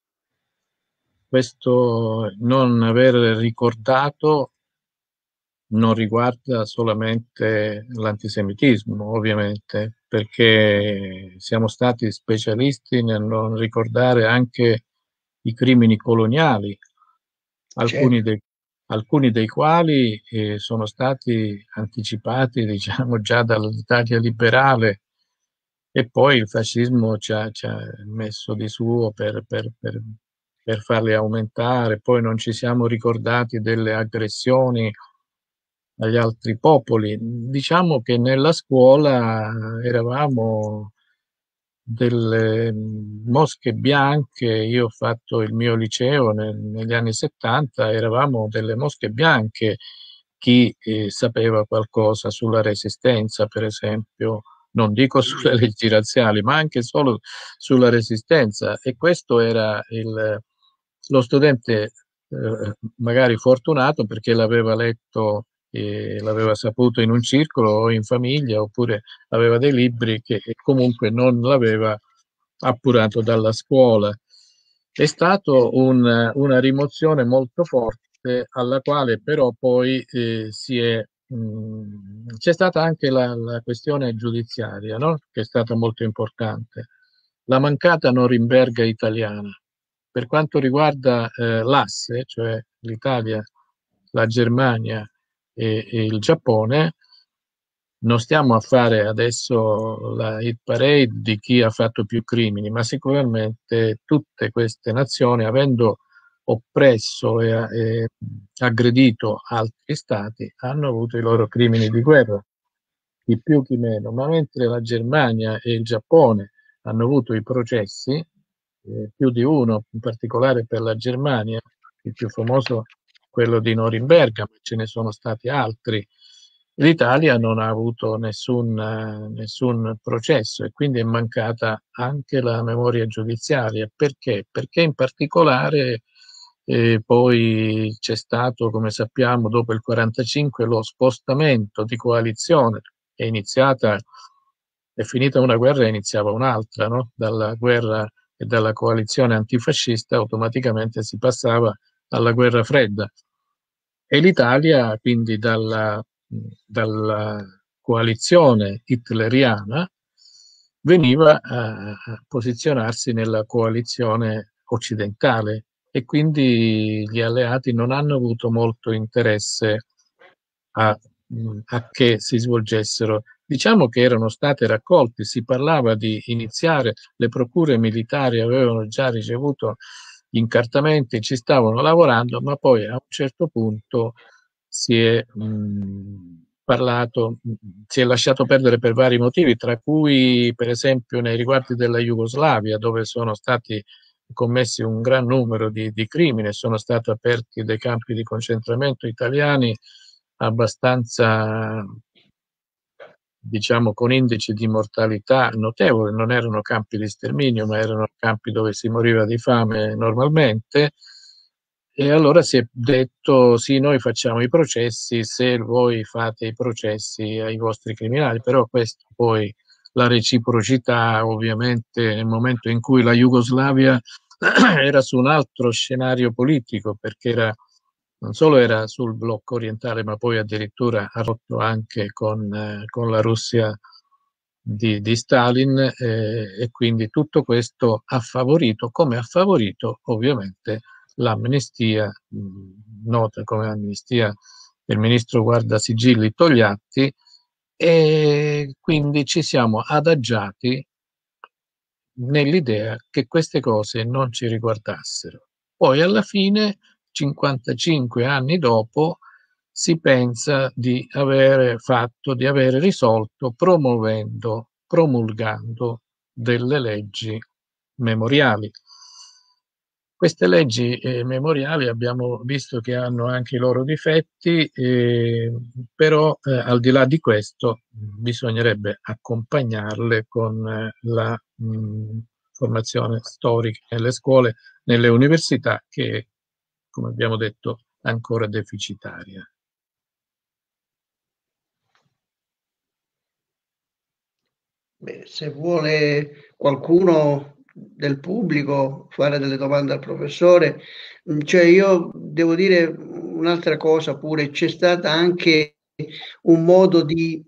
Questo non aver ricordato non riguarda solamente l'antisemitismo, ovviamente, perché siamo stati specialisti nel non ricordare anche i crimini coloniali, alcuni dei quali sono stati anticipati, diciamo, già dall'Italia liberale, e poi il fascismo ci ha messo di suo per farli aumentare. Poi non ci siamo ricordati delle aggressioni agli altri popoli. Diciamo che nella scuola eravamo delle mosche bianche. Io ho fatto il mio liceo negli anni 70, eravamo delle mosche bianche. Chi sapeva qualcosa sulla resistenza, per esempio, non dico sulle leggi razziali, ma anche solo sulla resistenza. E questo era lo studente magari fortunato, perché l'aveva letto e l'aveva saputo in un circolo o in famiglia, oppure aveva dei libri che comunque non l'aveva appurato dalla scuola. È stato una rimozione molto forte, alla quale però poi c'è stata anche la questione giudiziaria, no? Che è stata molto importante. La mancata Norimberga italiana. Per quanto riguarda l'asse, cioè l'Italia, la Germania e il Giappone, non stiamo a fare adesso la hit parade di chi ha fatto più crimini, ma sicuramente tutte queste nazioni, avendo oppresso e aggredito altri stati, hanno avuto i loro crimini di guerra, chi più chi meno, ma mentre la Germania e il Giappone hanno avuto i processi, più di uno, in particolare per la Germania, il più famoso quello di Norimberga, ma ce ne sono stati altri. L'Italia non ha avuto nessun processo e quindi è mancata anche la memoria giudiziaria. Perché? Perché in particolare poi c'è stato, come sappiamo, dopo il 1945 lo spostamento di coalizione. È finita una guerra e iniziava un'altra, no? Dalla guerra e dalla coalizione antifascista automaticamente si passava alla guerra fredda. E l'Italia, quindi dalla coalizione hitleriana, veniva a posizionarsi nella coalizione occidentale e quindi gli alleati non hanno avuto molto interesse a che si svolgessero. Diciamo che erano state raccolte, si parlava di iniziare, le procure militari avevano già ricevuto gli incartamenti, ci stavano lavorando, ma poi a un certo punto si è parlato, si è lasciato perdere per vari motivi, tra cui per esempio nei riguardi della Jugoslavia, dove sono stati commessi un gran numero di crimini, sono stati aperti dei campi di concentramento italiani abbastanza, diciamo, con indici di mortalità notevoli, non erano campi di sterminio, ma erano campi dove si moriva di fame normalmente. E allora si è detto: sì, noi facciamo i processi se voi fate i processi ai vostri criminali, però questo poi, la reciprocità, ovviamente nel momento in cui la Jugoslavia era su un altro scenario politico, perché non solo era sul blocco orientale, ma poi addirittura ha rotto anche con la Russia di Stalin, e quindi tutto questo ha favorito, come ha favorito ovviamente l'amnistia, nota come amnistia del ministro Guardasigilli Togliatti, e quindi ci siamo adagiati nell'idea che queste cose non ci riguardassero. Poi alla fine, 55 anni dopo, si pensa di avere risolto promulgando delle leggi memoriali. Queste leggi memoriali abbiamo visto che hanno anche i loro difetti, però al di là di questo bisognerebbe accompagnarle con la formazione storica nelle scuole, nelle università, che, come abbiamo detto, è ancora deficitaria. Beh, se vuole qualcuno del pubblico fare delle domande al professore, cioè io devo dire un'altra cosa pure, c'è stata anche un modo di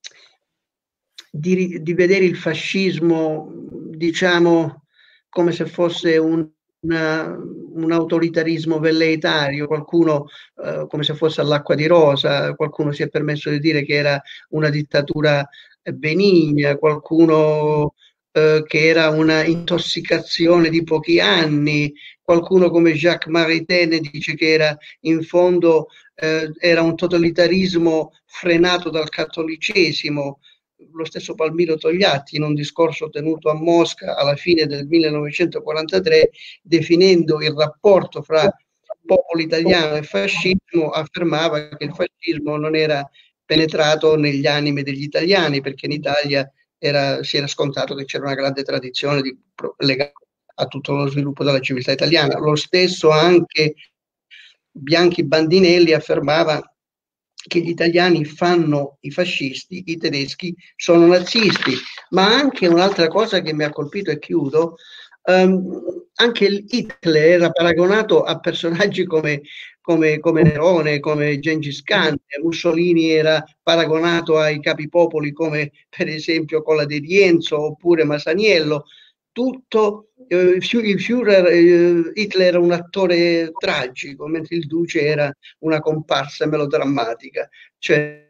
vedere il fascismo, diciamo, come se fosse un autoritarismo velleitario, qualcuno come se fosse all'acqua di rosa, qualcuno si è permesso di dire che era una dittatura benigna, qualcuno che era una intossicazione di pochi anni, qualcuno come Jacques Maritain dice che era in fondo era un totalitarismo frenato dal cattolicesimo. Lo stesso Palmiro Togliatti, in un discorso tenuto a Mosca alla fine del 1943, definendo il rapporto fra popolo italiano e fascismo, affermava che il fascismo non era penetrato negli animi degli italiani, perché in Italia si era scontato che c'era una grande tradizione legata a tutto lo sviluppo della civiltà italiana. Lo stesso anche Bianchi Bandinelli affermava che gli italiani fanno i fascisti, i tedeschi sono nazisti. Ma anche un'altra cosa che mi ha colpito, e chiudo, Anche Hitler era paragonato a personaggi come Nerone, come Gengis Khan. Mussolini era paragonato ai capipopoli come per esempio Cola di Rienzo oppure Masaniello. Tutto il Führer, Hitler era un attore tragico, mentre il Duce era una comparsa melodrammatica. Cioè,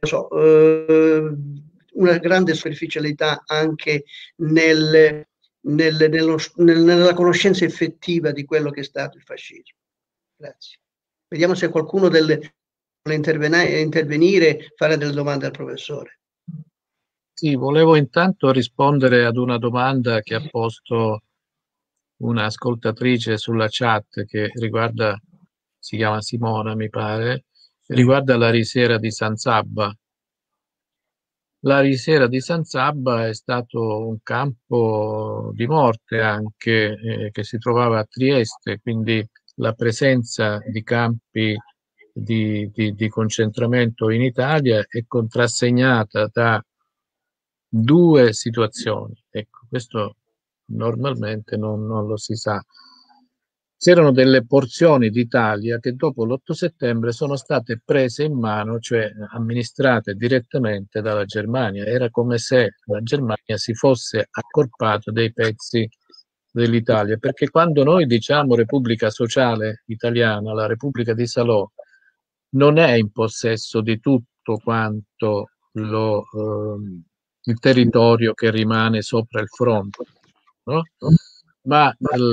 una grande superficialità anche nella conoscenza effettiva di quello che è stato il fascismo. Grazie. Vediamo se qualcuno vuole intervenire, fare delle domande al professore. Sì, volevo intanto rispondere ad una domanda che ha posto un'ascoltatrice sulla chat che riguarda, si chiama Simona, mi pare, riguarda la risiera di San Sabba. La risiera di San Sabba è stato un campo di morte anche che si trovava a Trieste, quindi la presenza di campi di concentramento in Italia è contrassegnata da due situazioni. Ecco, questo normalmente non lo si sa. C'erano delle porzioni d'Italia che dopo l'8 settembre sono state prese in mano, cioè amministrate direttamente dalla Germania. Era come se la Germania si fosse accorpata dei pezzi dell'Italia, perché quando noi diciamo Repubblica Sociale Italiana, la Repubblica di Salò non è in possesso di tutto quanto il territorio che rimane sopra il fronte, no? Ma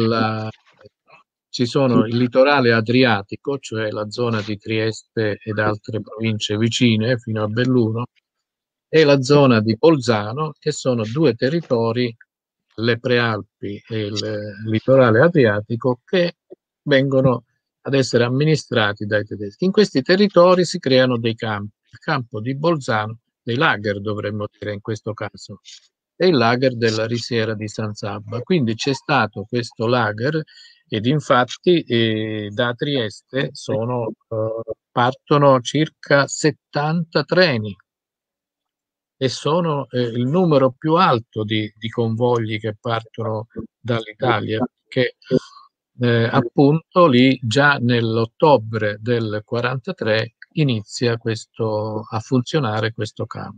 ci sono il litorale adriatico, cioè la zona di Trieste ed altre province vicine fino a Belluno, e la zona di Bolzano, che sono due territori, le Prealpi e il litorale adriatico, che vengono ad essere amministrati dai tedeschi. In questi territori si creano dei campi. Il campo di Bolzano, dei lager dovremmo dire in questo caso, e il lager della risiera di San Sabba. Quindi c'è stato questo lager ed infatti da Trieste partono circa 70 treni e sono il numero più alto di convogli che partono dall'Italia, che appunto lì già nell'ottobre del 43 inizia a funzionare questo campo.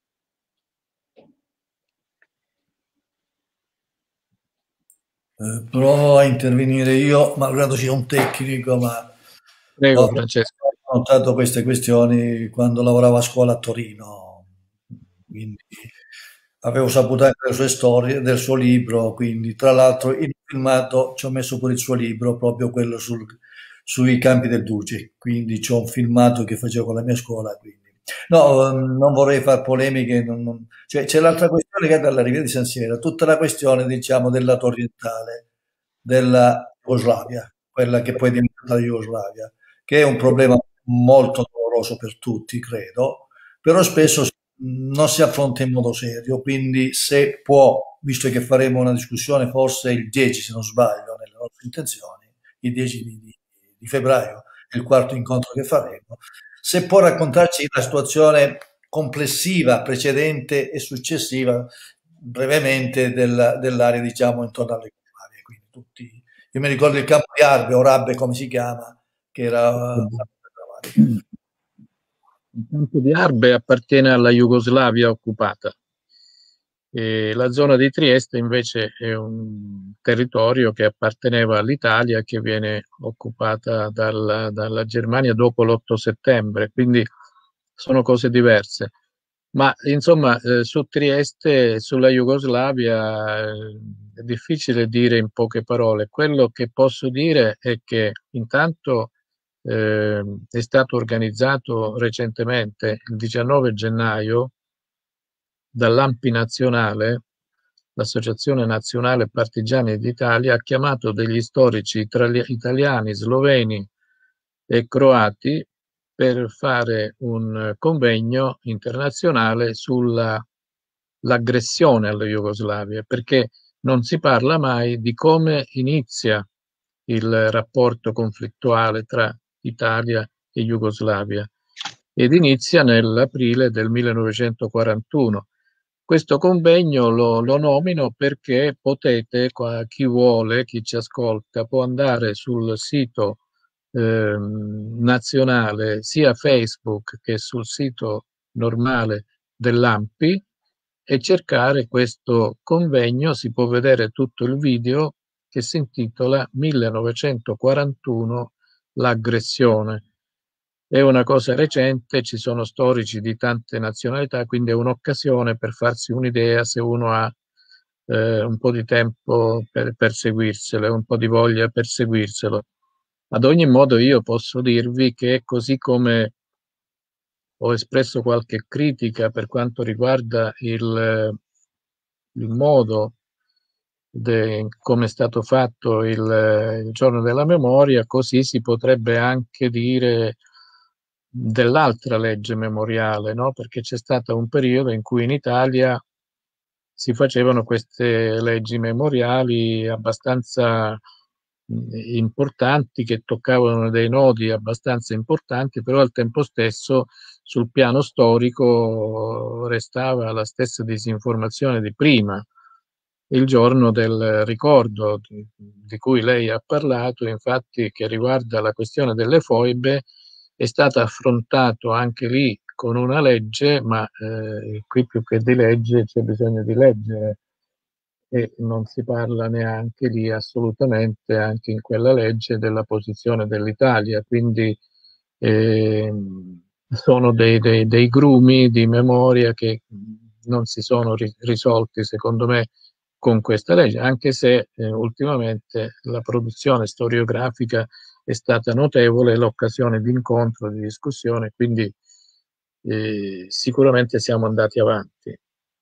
Provo a intervenire io, malgrado sia un tecnico, ma Prego, ho Francesco. notato queste questioni quando lavoravo a scuola a Torino, quindi avevo saputo anche delle sue storie, del suo libro, quindi tra l'altro il filmato ci ho messo pure il suo libro, proprio quello sui campi del Duce, quindi c'ho un filmato che facevo con la mia scuola, quindi. No, non vorrei fare polemiche, cioè, c'è l'altra questione che è dalla Riviera di San Siro, tutta la questione, diciamo, del lato orientale della Jugoslavia, quella che poi è diventata la Jugoslavia, che è un problema molto doloroso per tutti, credo, però spesso non si affronta in modo serio, quindi se può, visto che faremo una discussione forse il 10, se non sbaglio, nelle nostre intenzioni, il 10 di febbraio è il quarto incontro che faremo, se può raccontarci la situazione complessiva, precedente e successiva, brevemente, dell'area, diciamo, intorno alle Jugoslavia. Quindi tutti, io mi ricordo il campo di Arbe, o Rabbe come si chiama, che era Il campo di Arbe appartiene alla Jugoslavia occupata. E la zona di Trieste invece è un territorio che apparteneva all'Italia, che viene occupata dalla Germania dopo l'8 settembre, quindi sono cose diverse. Ma insomma, su Trieste e sulla Jugoslavia è difficile dire in poche parole. Quello che posso dire è che intanto è stato organizzato recentemente, il 19 gennaio, dall'ANPI nazionale, l'Associazione Nazionale Partigiani d'Italia, ha chiamato degli storici italiani, sloveni e croati per fare un convegno internazionale sull'aggressione alla Jugoslavia, perché non si parla mai di come inizia il rapporto conflittuale tra Italia e Jugoslavia, ed inizia nell'aprile del 1941 Questo convegno lo nomino perché potete, chi vuole, chi ci ascolta, può andare sul sito nazionale, sia Facebook che sul sito normale dell'ANPI, e cercare questo convegno. Si può vedere tutto il video, che si intitola 1941, l'aggressione. È una cosa recente, ci sono storici di tante nazionalità, quindi è un'occasione per farsi un'idea, se uno ha un po' di tempo per seguirselo e un po' di voglia per seguirselo. Ad ogni modo, io posso dirvi che, così come ho espresso qualche critica per quanto riguarda il modo come è stato fatto il giorno della memoria, così si potrebbe anche dire dell'altra legge memoriale, no? Perché c'è stato un periodo in cui in Italia si facevano queste leggi memoriali abbastanza importanti, che toccavano dei nodi abbastanza importanti, però al tempo stesso sul piano storico restava la stessa disinformazione di prima. Il giorno del ricordo di cui lei ha parlato, infatti, che riguarda la questione delle foibe, è stato affrontato anche lì con una legge, ma qui più che di legge c'è bisogno di leggere, e non si parla neanche lì assolutamente, anche in quella legge, della posizione dell'Italia. Quindi sono dei grumi di memoria che non si sono risolti, secondo me, con questa legge, anche se ultimamente la produzione storiografica è stata notevole, l'occasione di incontro, di discussione, quindi sicuramente siamo andati avanti.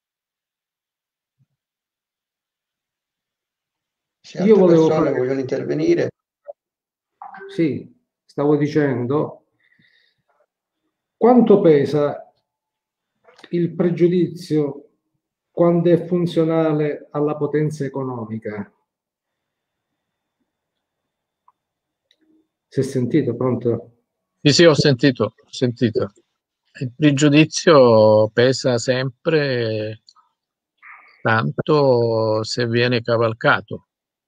Se altre persone vogliono intervenire. Sì, stavo dicendo, quanto pesa il pregiudizio quando è funzionale alla potenza economica? Si è sentito? Pronto? Sì, ho sentito. Il pregiudizio pesa sempre tanto se viene cavalcato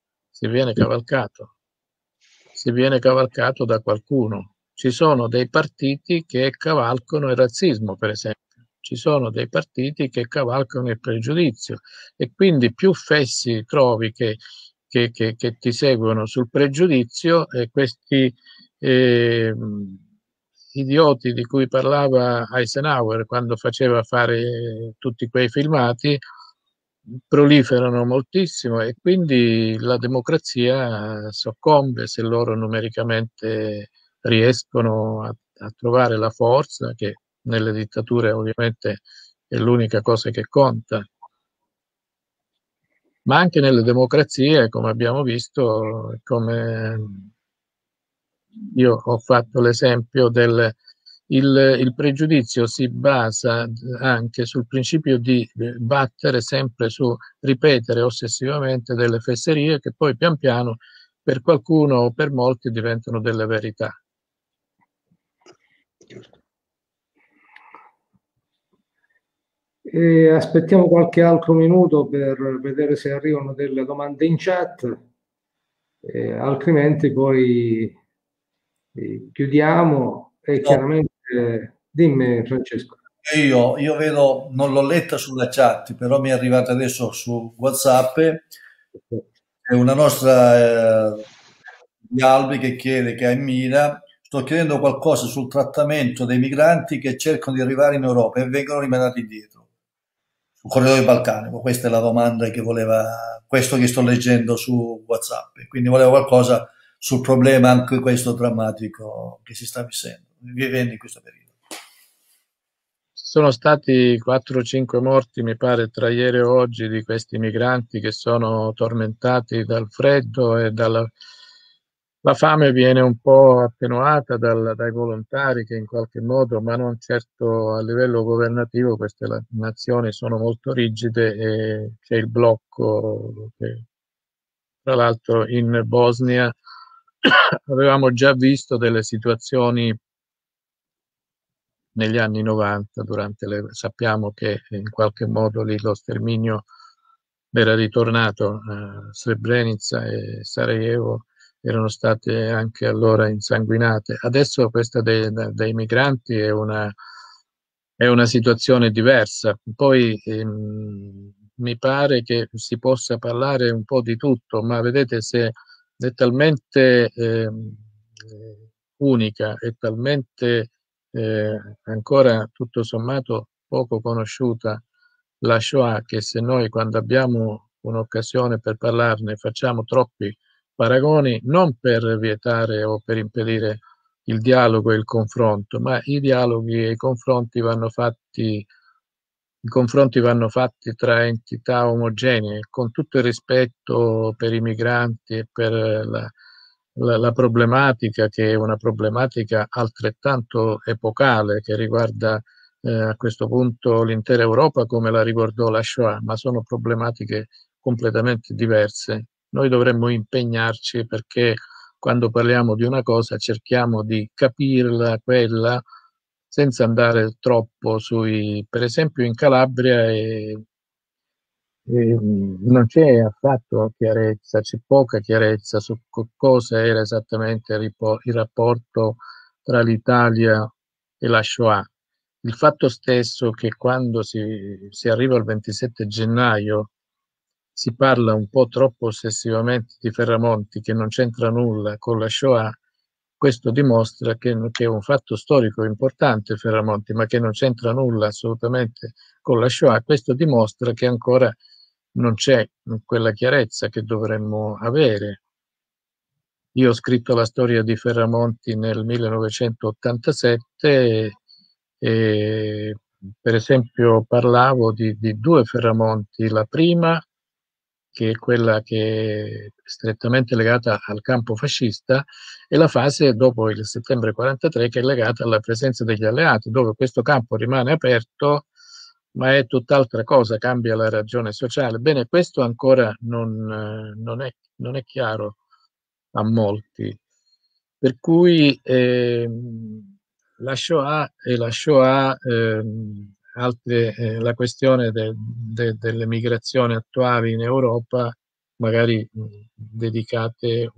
da qualcuno. Ci sono dei partiti che cavalcano il razzismo, per esempio. Ci sono dei partiti che cavalcano il pregiudizio, e quindi più fessi trovi che ti seguono sul pregiudizio, e questi idioti di cui parlava Eisenhower quando faceva fare tutti quei filmati proliferano moltissimo, e quindi la democrazia soccombe se loro numericamente riescono a trovare la forza, che nelle dittature ovviamente è l'unica cosa che conta. Ma anche nelle democrazie, come abbiamo visto, come io ho fatto l'esempio il pregiudizio si basa anche sul principio di battere sempre su, ripetere ossessivamente delle fesserie che poi pian piano per qualcuno o per molti diventano delle verità. Aspettiamo qualche altro minuto per vedere se arrivano delle domande in chat, altrimenti poi chiudiamo e chiaramente dimmi, Francesco. Io vedo, non l'ho letta sulla chat, però mi è arrivata adesso su WhatsApp, è una nostra di Albi che chiede, che è in Mina: sto chiedendo qualcosa sul trattamento dei migranti che cercano di arrivare in Europa e vengono rimandati indietro sul corridoio balcanico. Questa è la domanda che voleva, questo che sto leggendo su WhatsApp, quindi volevo qualcosa sul problema anche questo drammatico che si sta vivendo in questo periodo. Sono stati 4 o 5 morti, mi pare, tra ieri e oggi, di questi migranti che sono tormentati dal freddo e la fame. Viene un po' attenuata dai volontari, che in qualche modo, ma non certo a livello governativo, queste nazioni sono molto rigide, e c'è il blocco che, tra l'altro, in Bosnia avevamo già visto delle situazioni negli anni 90, sappiamo che in qualche modo lì lo sterminio era ritornato, Srebrenica e Sarajevo erano state anche allora insanguinate. Adesso questa dei migranti è una situazione diversa. Poi mi pare che si possa parlare un po' di tutto, ma vedete, se è talmente unica, è talmente ancora tutto sommato poco conosciuta la Shoah, che se noi, quando abbiamo un'occasione per parlarne, facciamo troppi paragoni, non per vietare o per impedire il dialogo e il confronto, ma i dialoghi e i confronti vanno fatti tra entità omogenee, con tutto il rispetto per i migranti e per la problematica, che è una problematica altrettanto epocale, che riguarda a questo punto l'intera Europa come la riguardò la Shoah, ma sono problematiche completamente diverse. Noi dovremmo impegnarci perché quando parliamo di una cosa cerchiamo di capirla, quella, senza andare troppo per esempio in Calabria non c'è affatto chiarezza, c'è poca chiarezza su cosa era esattamente il rapporto tra l'Italia e la Shoah. Il fatto stesso che quando si arriva al 27 gennaio si parla un po' troppo ossessivamente di Ferramonti, che non c'entra nulla con la Shoah, questo dimostra che è un fatto storico importante Ferramonti, ma che non c'entra nulla assolutamente con la Shoah. Questo dimostra che ancora non c'è quella chiarezza che dovremmo avere. Io ho scritto la storia di Ferramonti nel 1987 e per esempio parlavo di due Ferramonti. La prima, che è quella che è strettamente legata al campo fascista, e la fase dopo il settembre 43, che è legata alla presenza degli alleati, dove questo campo rimane aperto, ma è tutt'altra cosa, cambia la ragione sociale. Bene, questo ancora non è chiaro a molti. Per cui la Shoah e la Shoah, la questione delle migrazioni attuali in Europa, magari dedicate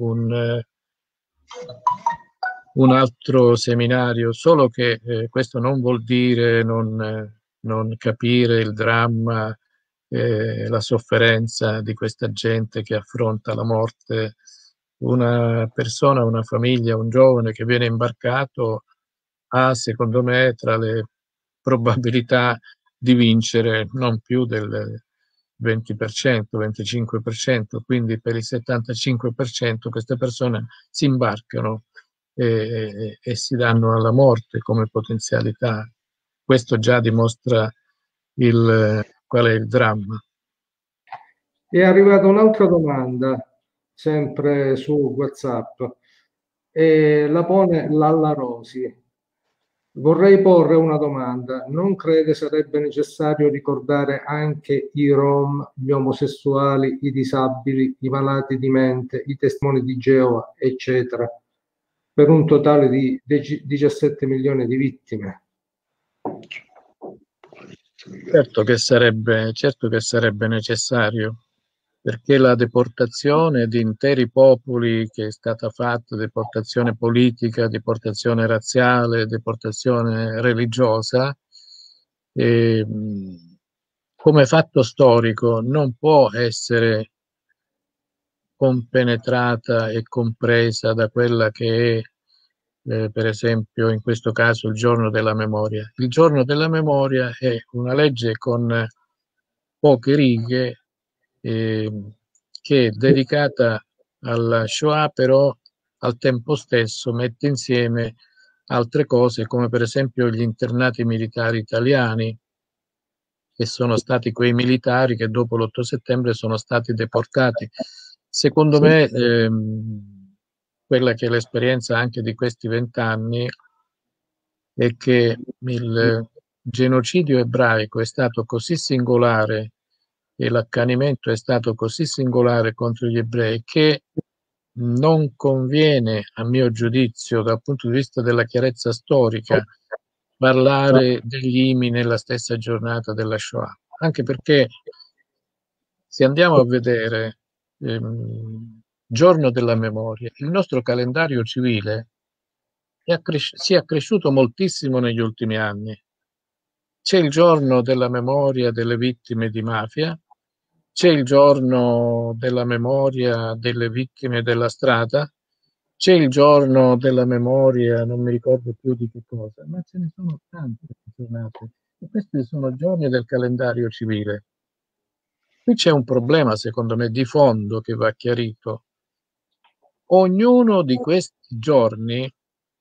un altro seminario, solo che questo non vuol dire non capire il dramma, la sofferenza di questa gente che affronta la morte. Una persona, una famiglia, un giovane che viene imbarcato ha, secondo me, tra le probabilità di vincere non più del 20%, 25%, quindi per il 75% queste persone si imbarcano e si danno alla morte come potenzialità. Questo già dimostra qual è il dramma. È arrivata un'altra domanda, sempre su WhatsApp, e la pone Lalla Rosi. Vorrei porre una domanda. Non crede sarebbe necessario ricordare anche i Rom, gli omosessuali, i disabili, i malati di mente, i testimoni di Geova, eccetera, per un totale di 17 milioni di vittime? Certo che sarebbe necessario, perché la deportazione di interi popoli che è stata fatta, deportazione politica, deportazione razziale, deportazione religiosa, come fatto storico non può essere compenetrata e compresa da quella che è, per esempio, in questo caso il giorno della memoria. Il giorno della memoria è una legge con poche righe che è dedicata alla Shoah, però al tempo stesso mette insieme altre cose, come per esempio gli internati militari italiani, che sono stati quei militari che dopo l'8 settembre sono stati deportati. Secondo me, quella che è l'esperienza anche di questi 20 anni è che il genocidio ebraico è stato così singolare e l'accanimento è stato così singolare contro gli ebrei che non conviene, a mio giudizio, dal punto di vista della chiarezza storica, parlare degli IMI nella stessa giornata della Shoah, anche perché se andiamo a vedere giorno della memoria, il nostro calendario civile si è accresciuto moltissimo negli ultimi anni. C'è il giorno della memoria delle vittime di mafia, c'è il giorno della memoria delle vittime della strada, c'è il giorno della memoria, non mi ricordo più di che cosa, ma ce ne sono tante giornate. E questi sono giorni del calendario civile. Qui c'è un problema, secondo me, di fondo che va chiarito. Ognuno di questi giorni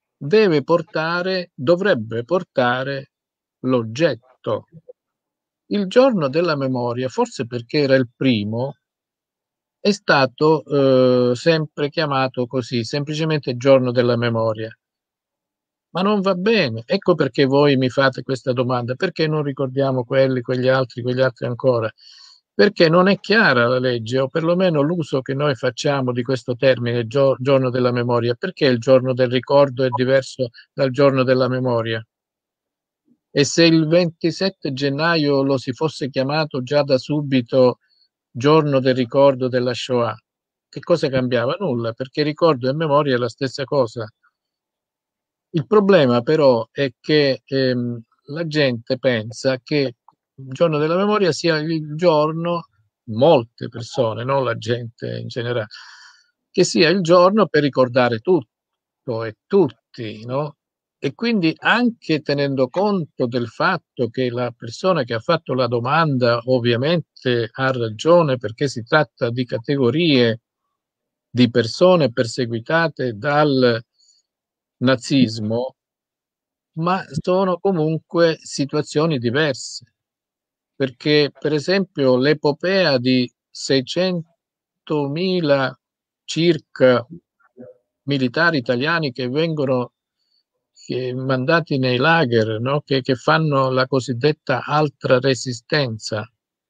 dovrebbe portare l'oggetto. Il giorno della memoria, forse perché era il primo, è stato sempre chiamato così, semplicemente giorno della memoria. Ma non va bene. Ecco perché voi mi fate questa domanda. Perché non ricordiamo quegli altri ancora? Perché non è chiara la legge, o perlomeno l'uso che noi facciamo di questo termine, giorno della memoria. Perché il giorno del ricordo è diverso dal giorno della memoria? E se il 27 gennaio lo si fosse chiamato già da subito giorno del ricordo della Shoah, che cosa cambiava? Nulla, perché ricordo e memoria è la stessa cosa. Il problema però è che la gente pensa che il giorno della memoria sia il giorno, molte persone, non la gente in generale, che sia il giorno per ricordare tutto e tutti, no? E quindi anche tenendo conto del fatto che la persona che ha fatto la domanda ovviamente ha ragione perché si tratta di categorie di persone perseguitate dal nazismo, ma sono comunque situazioni diverse, perché per esempio l'epopea di 600.000 circa militari italiani che vengono mandati nei lager, no? che fanno la cosiddetta altra resistenza,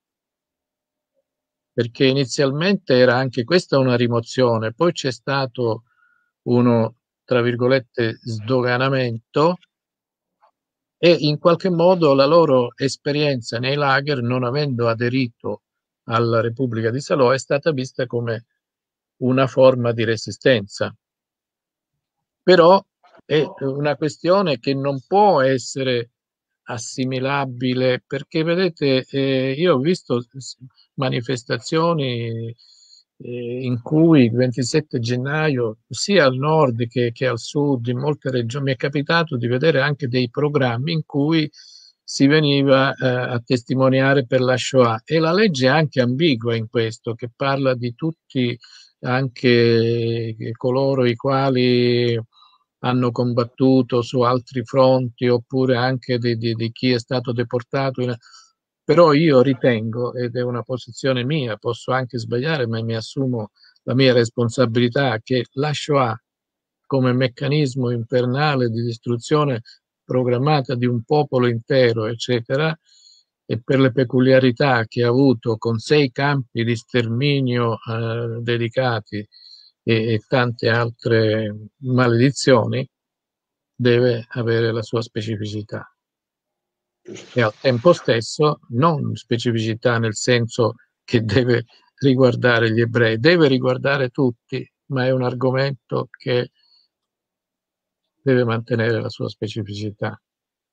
perché inizialmente era anche questa una rimozione, poi c'è stato uno, tra virgolette, sdoganamento e in qualche modo la loro esperienza nei lager, non avendo aderito alla Repubblica di Salò, è stata vista come una forma di resistenza. Però è una questione che non può essere assimilabile, perché vedete, io ho visto manifestazioni in cui il 27 gennaio, sia al nord che al sud, in molte regioni, mi è capitato di vedere anche dei programmi in cui si veniva a testimoniare per la Shoah. E la legge è anche ambigua in questo, che parla di tutti, anche coloro i quali hanno combattuto su altri fronti, oppure anche di chi è stato deportato. Però io ritengo, ed è una posizione mia, posso anche sbagliare, ma mi assumo la mia responsabilità, che la Shoah come meccanismo infernale di distruzione programmata di un popolo intero, eccetera, e per le peculiarità che ha avuto con 6 campi di sterminio dedicati e tante altre maledizioni, deve avere la sua specificità. E al tempo stesso non specificità nel senso che deve riguardare gli ebrei, deve riguardare tutti, ma è un argomento che deve mantenere la sua specificità.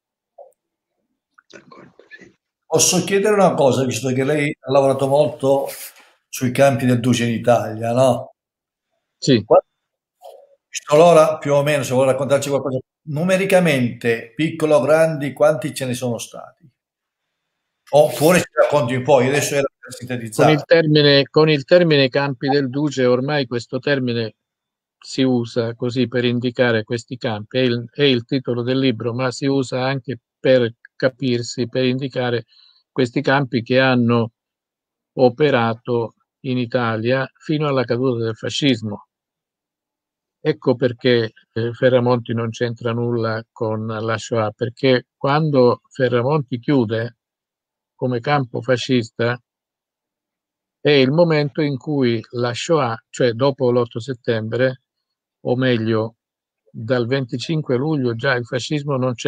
Posso chiedere una cosa, visto che lei ha lavorato molto sui campi del Duce in Italia, no? Sì. Visto l'ora, più o meno, se vuole raccontarci qualcosa, numericamente, piccolo o grandi, quanti ce ne sono stati? Oppure ci racconti un po', io adesso era per sintetizzare. Con il termine campi del Duce, ormai questo termine si usa così per indicare questi campi, è il titolo del libro, ma si usa anche per capirsi, per indicare questi campi che hanno operato in Italia fino alla caduta del fascismo. Ecco perché Ferramonti non c'entra nulla con la Shoah, perché quando Ferramonti chiude come campo fascista è il momento in cui la Shoah, cioè dopo l'8 settembre, o meglio, dal 25 luglio già il fascismo non c'è,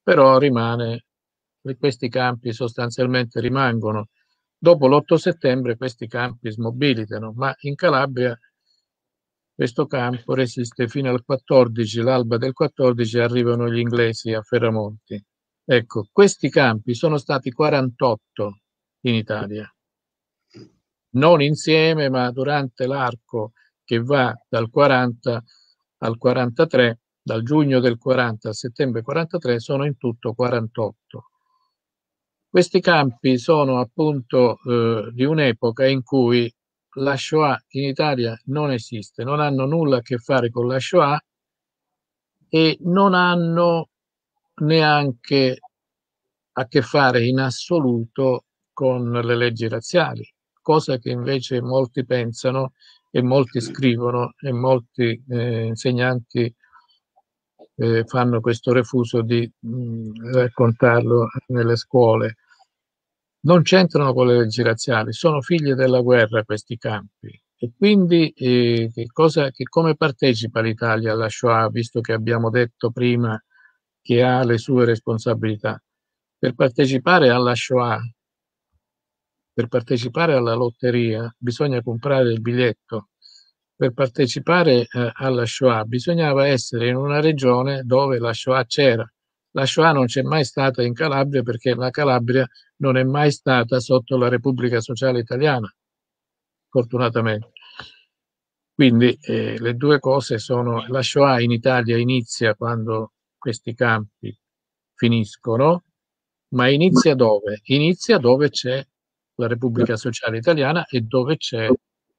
però questi campi sostanzialmente rimangono. Dopo l'8 settembre questi campi smobilitano, ma in Calabria questo campo resiste fino al 14, l'alba del 14 arrivano gli inglesi a Ferramonti. Ecco, questi campi sono stati 48 in Italia, non insieme, ma durante l'arco che va dal 40 al 43, dal giugno del 40 al settembre 43, sono in tutto 48. Questi campi sono appunto di un'epoca in cui la Shoah in Italia non esiste, non hanno nulla a che fare con la Shoah e non hanno neanche a che fare in assoluto con le leggi razziali, cosa che invece molti pensano e molti scrivono e molti insegnanti fanno questo refuso di raccontarlo nelle scuole. Non c'entrano con le leggi razziali, sono figli della guerra questi campi. E quindi come partecipa l'Italia alla Shoah, visto che abbiamo detto prima che ha le sue responsabilità? Per partecipare alla Shoah, per partecipare alla lotteria, bisogna comprare il biglietto. Per partecipare alla Shoah bisognava essere in una regione dove la Shoah c'era. La Shoah non c'è mai stata in Calabria perché la Calabria non è mai stata sotto la Repubblica Sociale Italiana, fortunatamente. Quindi le due cose sono: la Shoah in Italia inizia quando questi campi finiscono, ma inizia dove? Inizia dove c'è la Repubblica Sociale Italiana e dove c'è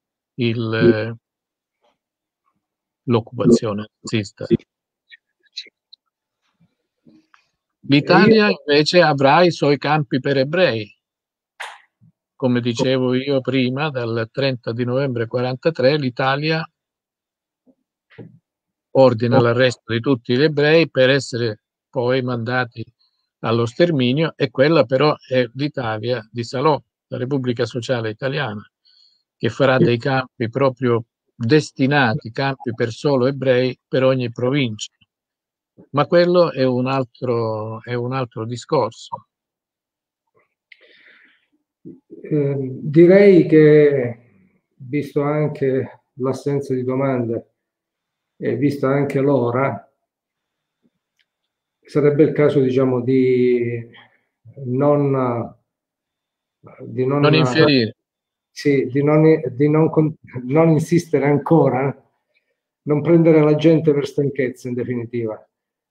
l'occupazione nazista. L'Italia invece avrà i suoi campi per ebrei. Come dicevo io prima, dal 30 di novembre 1943 l'Italia ordina l'arresto di tutti gli ebrei per essere poi mandati allo sterminio, e quella però è l'Italia di Salò, la Repubblica Sociale Italiana, che farà dei campi proprio destinati, campi per solo ebrei per ogni provincia. Ma quello è un altro discorso. Direi che, visto anche l'assenza di domande e vista anche l'ora, sarebbe il caso, diciamo, di non infierire. Sì, di non insistere ancora, non prendere la gente per stanchezza, in definitiva.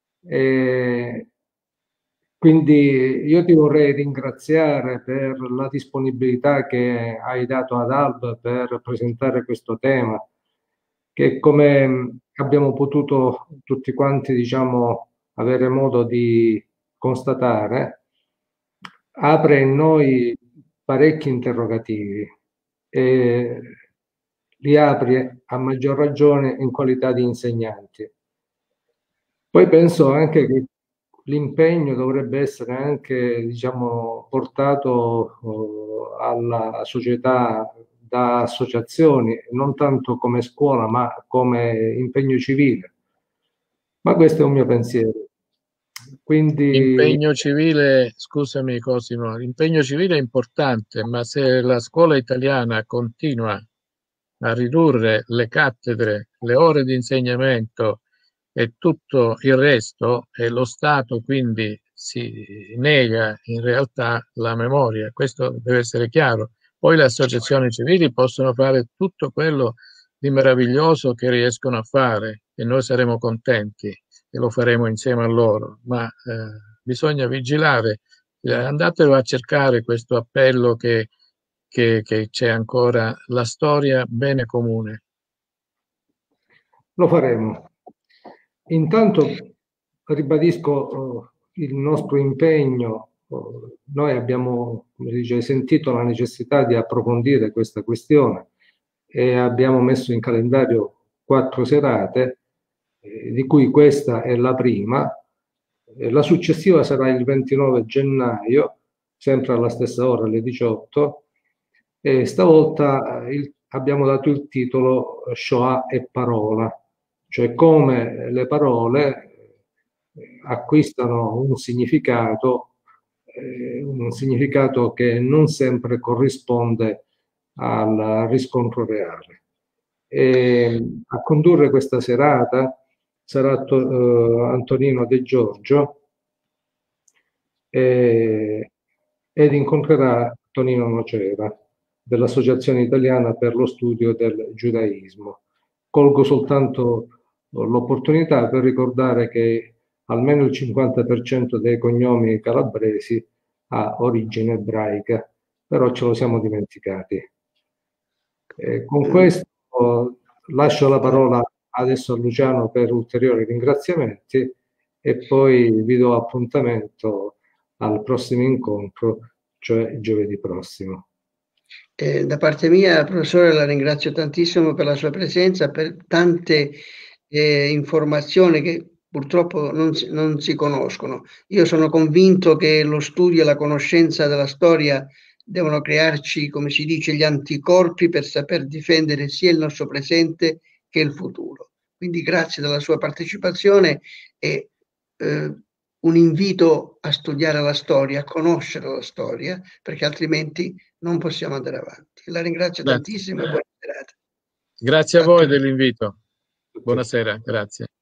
Quindi io ti vorrei ringraziare per la disponibilità che hai dato ad Alb per presentare questo tema, che, come abbiamo potuto tutti quanti, diciamo, avere modo di constatare, apre in noi parecchi interrogativi e li apre a maggior ragione in qualità di insegnanti. Poi penso anche che l'impegno dovrebbe essere anche, diciamo, portato alla società da associazioni, non tanto come scuola, ma come impegno civile. Ma questo è un mio pensiero. Quindi L'impegno civile, scusami Cosimo, l'impegno civile è importante, ma se la scuola italiana continua a ridurre le cattedre, le ore di insegnamento e tutto il resto, e lo Stato quindi si nega in realtà la memoria, questo deve essere chiaro. Poi le associazioni civili possono fare tutto quello di meraviglioso che riescono a fare e noi saremo contenti e lo faremo insieme a loro, ma bisogna vigilare. Andatelo a cercare questo appello che c'è ancora, la storia bene comune. Lo faremo. Intanto ribadisco il nostro impegno. Noi abbiamo, come si dice, sentito la necessità di approfondire questa questione e abbiamo messo in calendario 4 serate, di cui questa è la prima. La successiva sarà il 29 gennaio, sempre alla stessa ora, alle 18, e stavolta abbiamo dato il titolo Shoah e parola, cioè come le parole acquistano un significato che non sempre corrisponde al riscontro reale. A condurre questa serata sarà Antonino De Giorgio, ed incontrerà Tonino Nocera dell'Associazione Italiana per lo Studio del Giudaismo. Colgo soltanto l'opportunità per ricordare che almeno il 50% dei cognomi calabresi ha origine ebraica, però ce lo siamo dimenticati. Con questo lascio la parola adesso a Luciano per ulteriori ringraziamenti e poi vi do appuntamento al prossimo incontro, cioè giovedì prossimo. Da parte mia, professore, la ringrazio tantissimo per la sua presenza, per tante informazioni che purtroppo non si conoscono. Io sono convinto che lo studio e la conoscenza della storia devono crearci, come si dice, gli anticorpi per saper difendere sia il nostro presente che il futuro. Quindi grazie della sua partecipazione e un invito a studiare la storia, a conoscere la storia, perché altrimenti non possiamo andare avanti. La ringrazio tantissimo e buona serata. Grazie a voi dell'invito. Buonasera, grazie.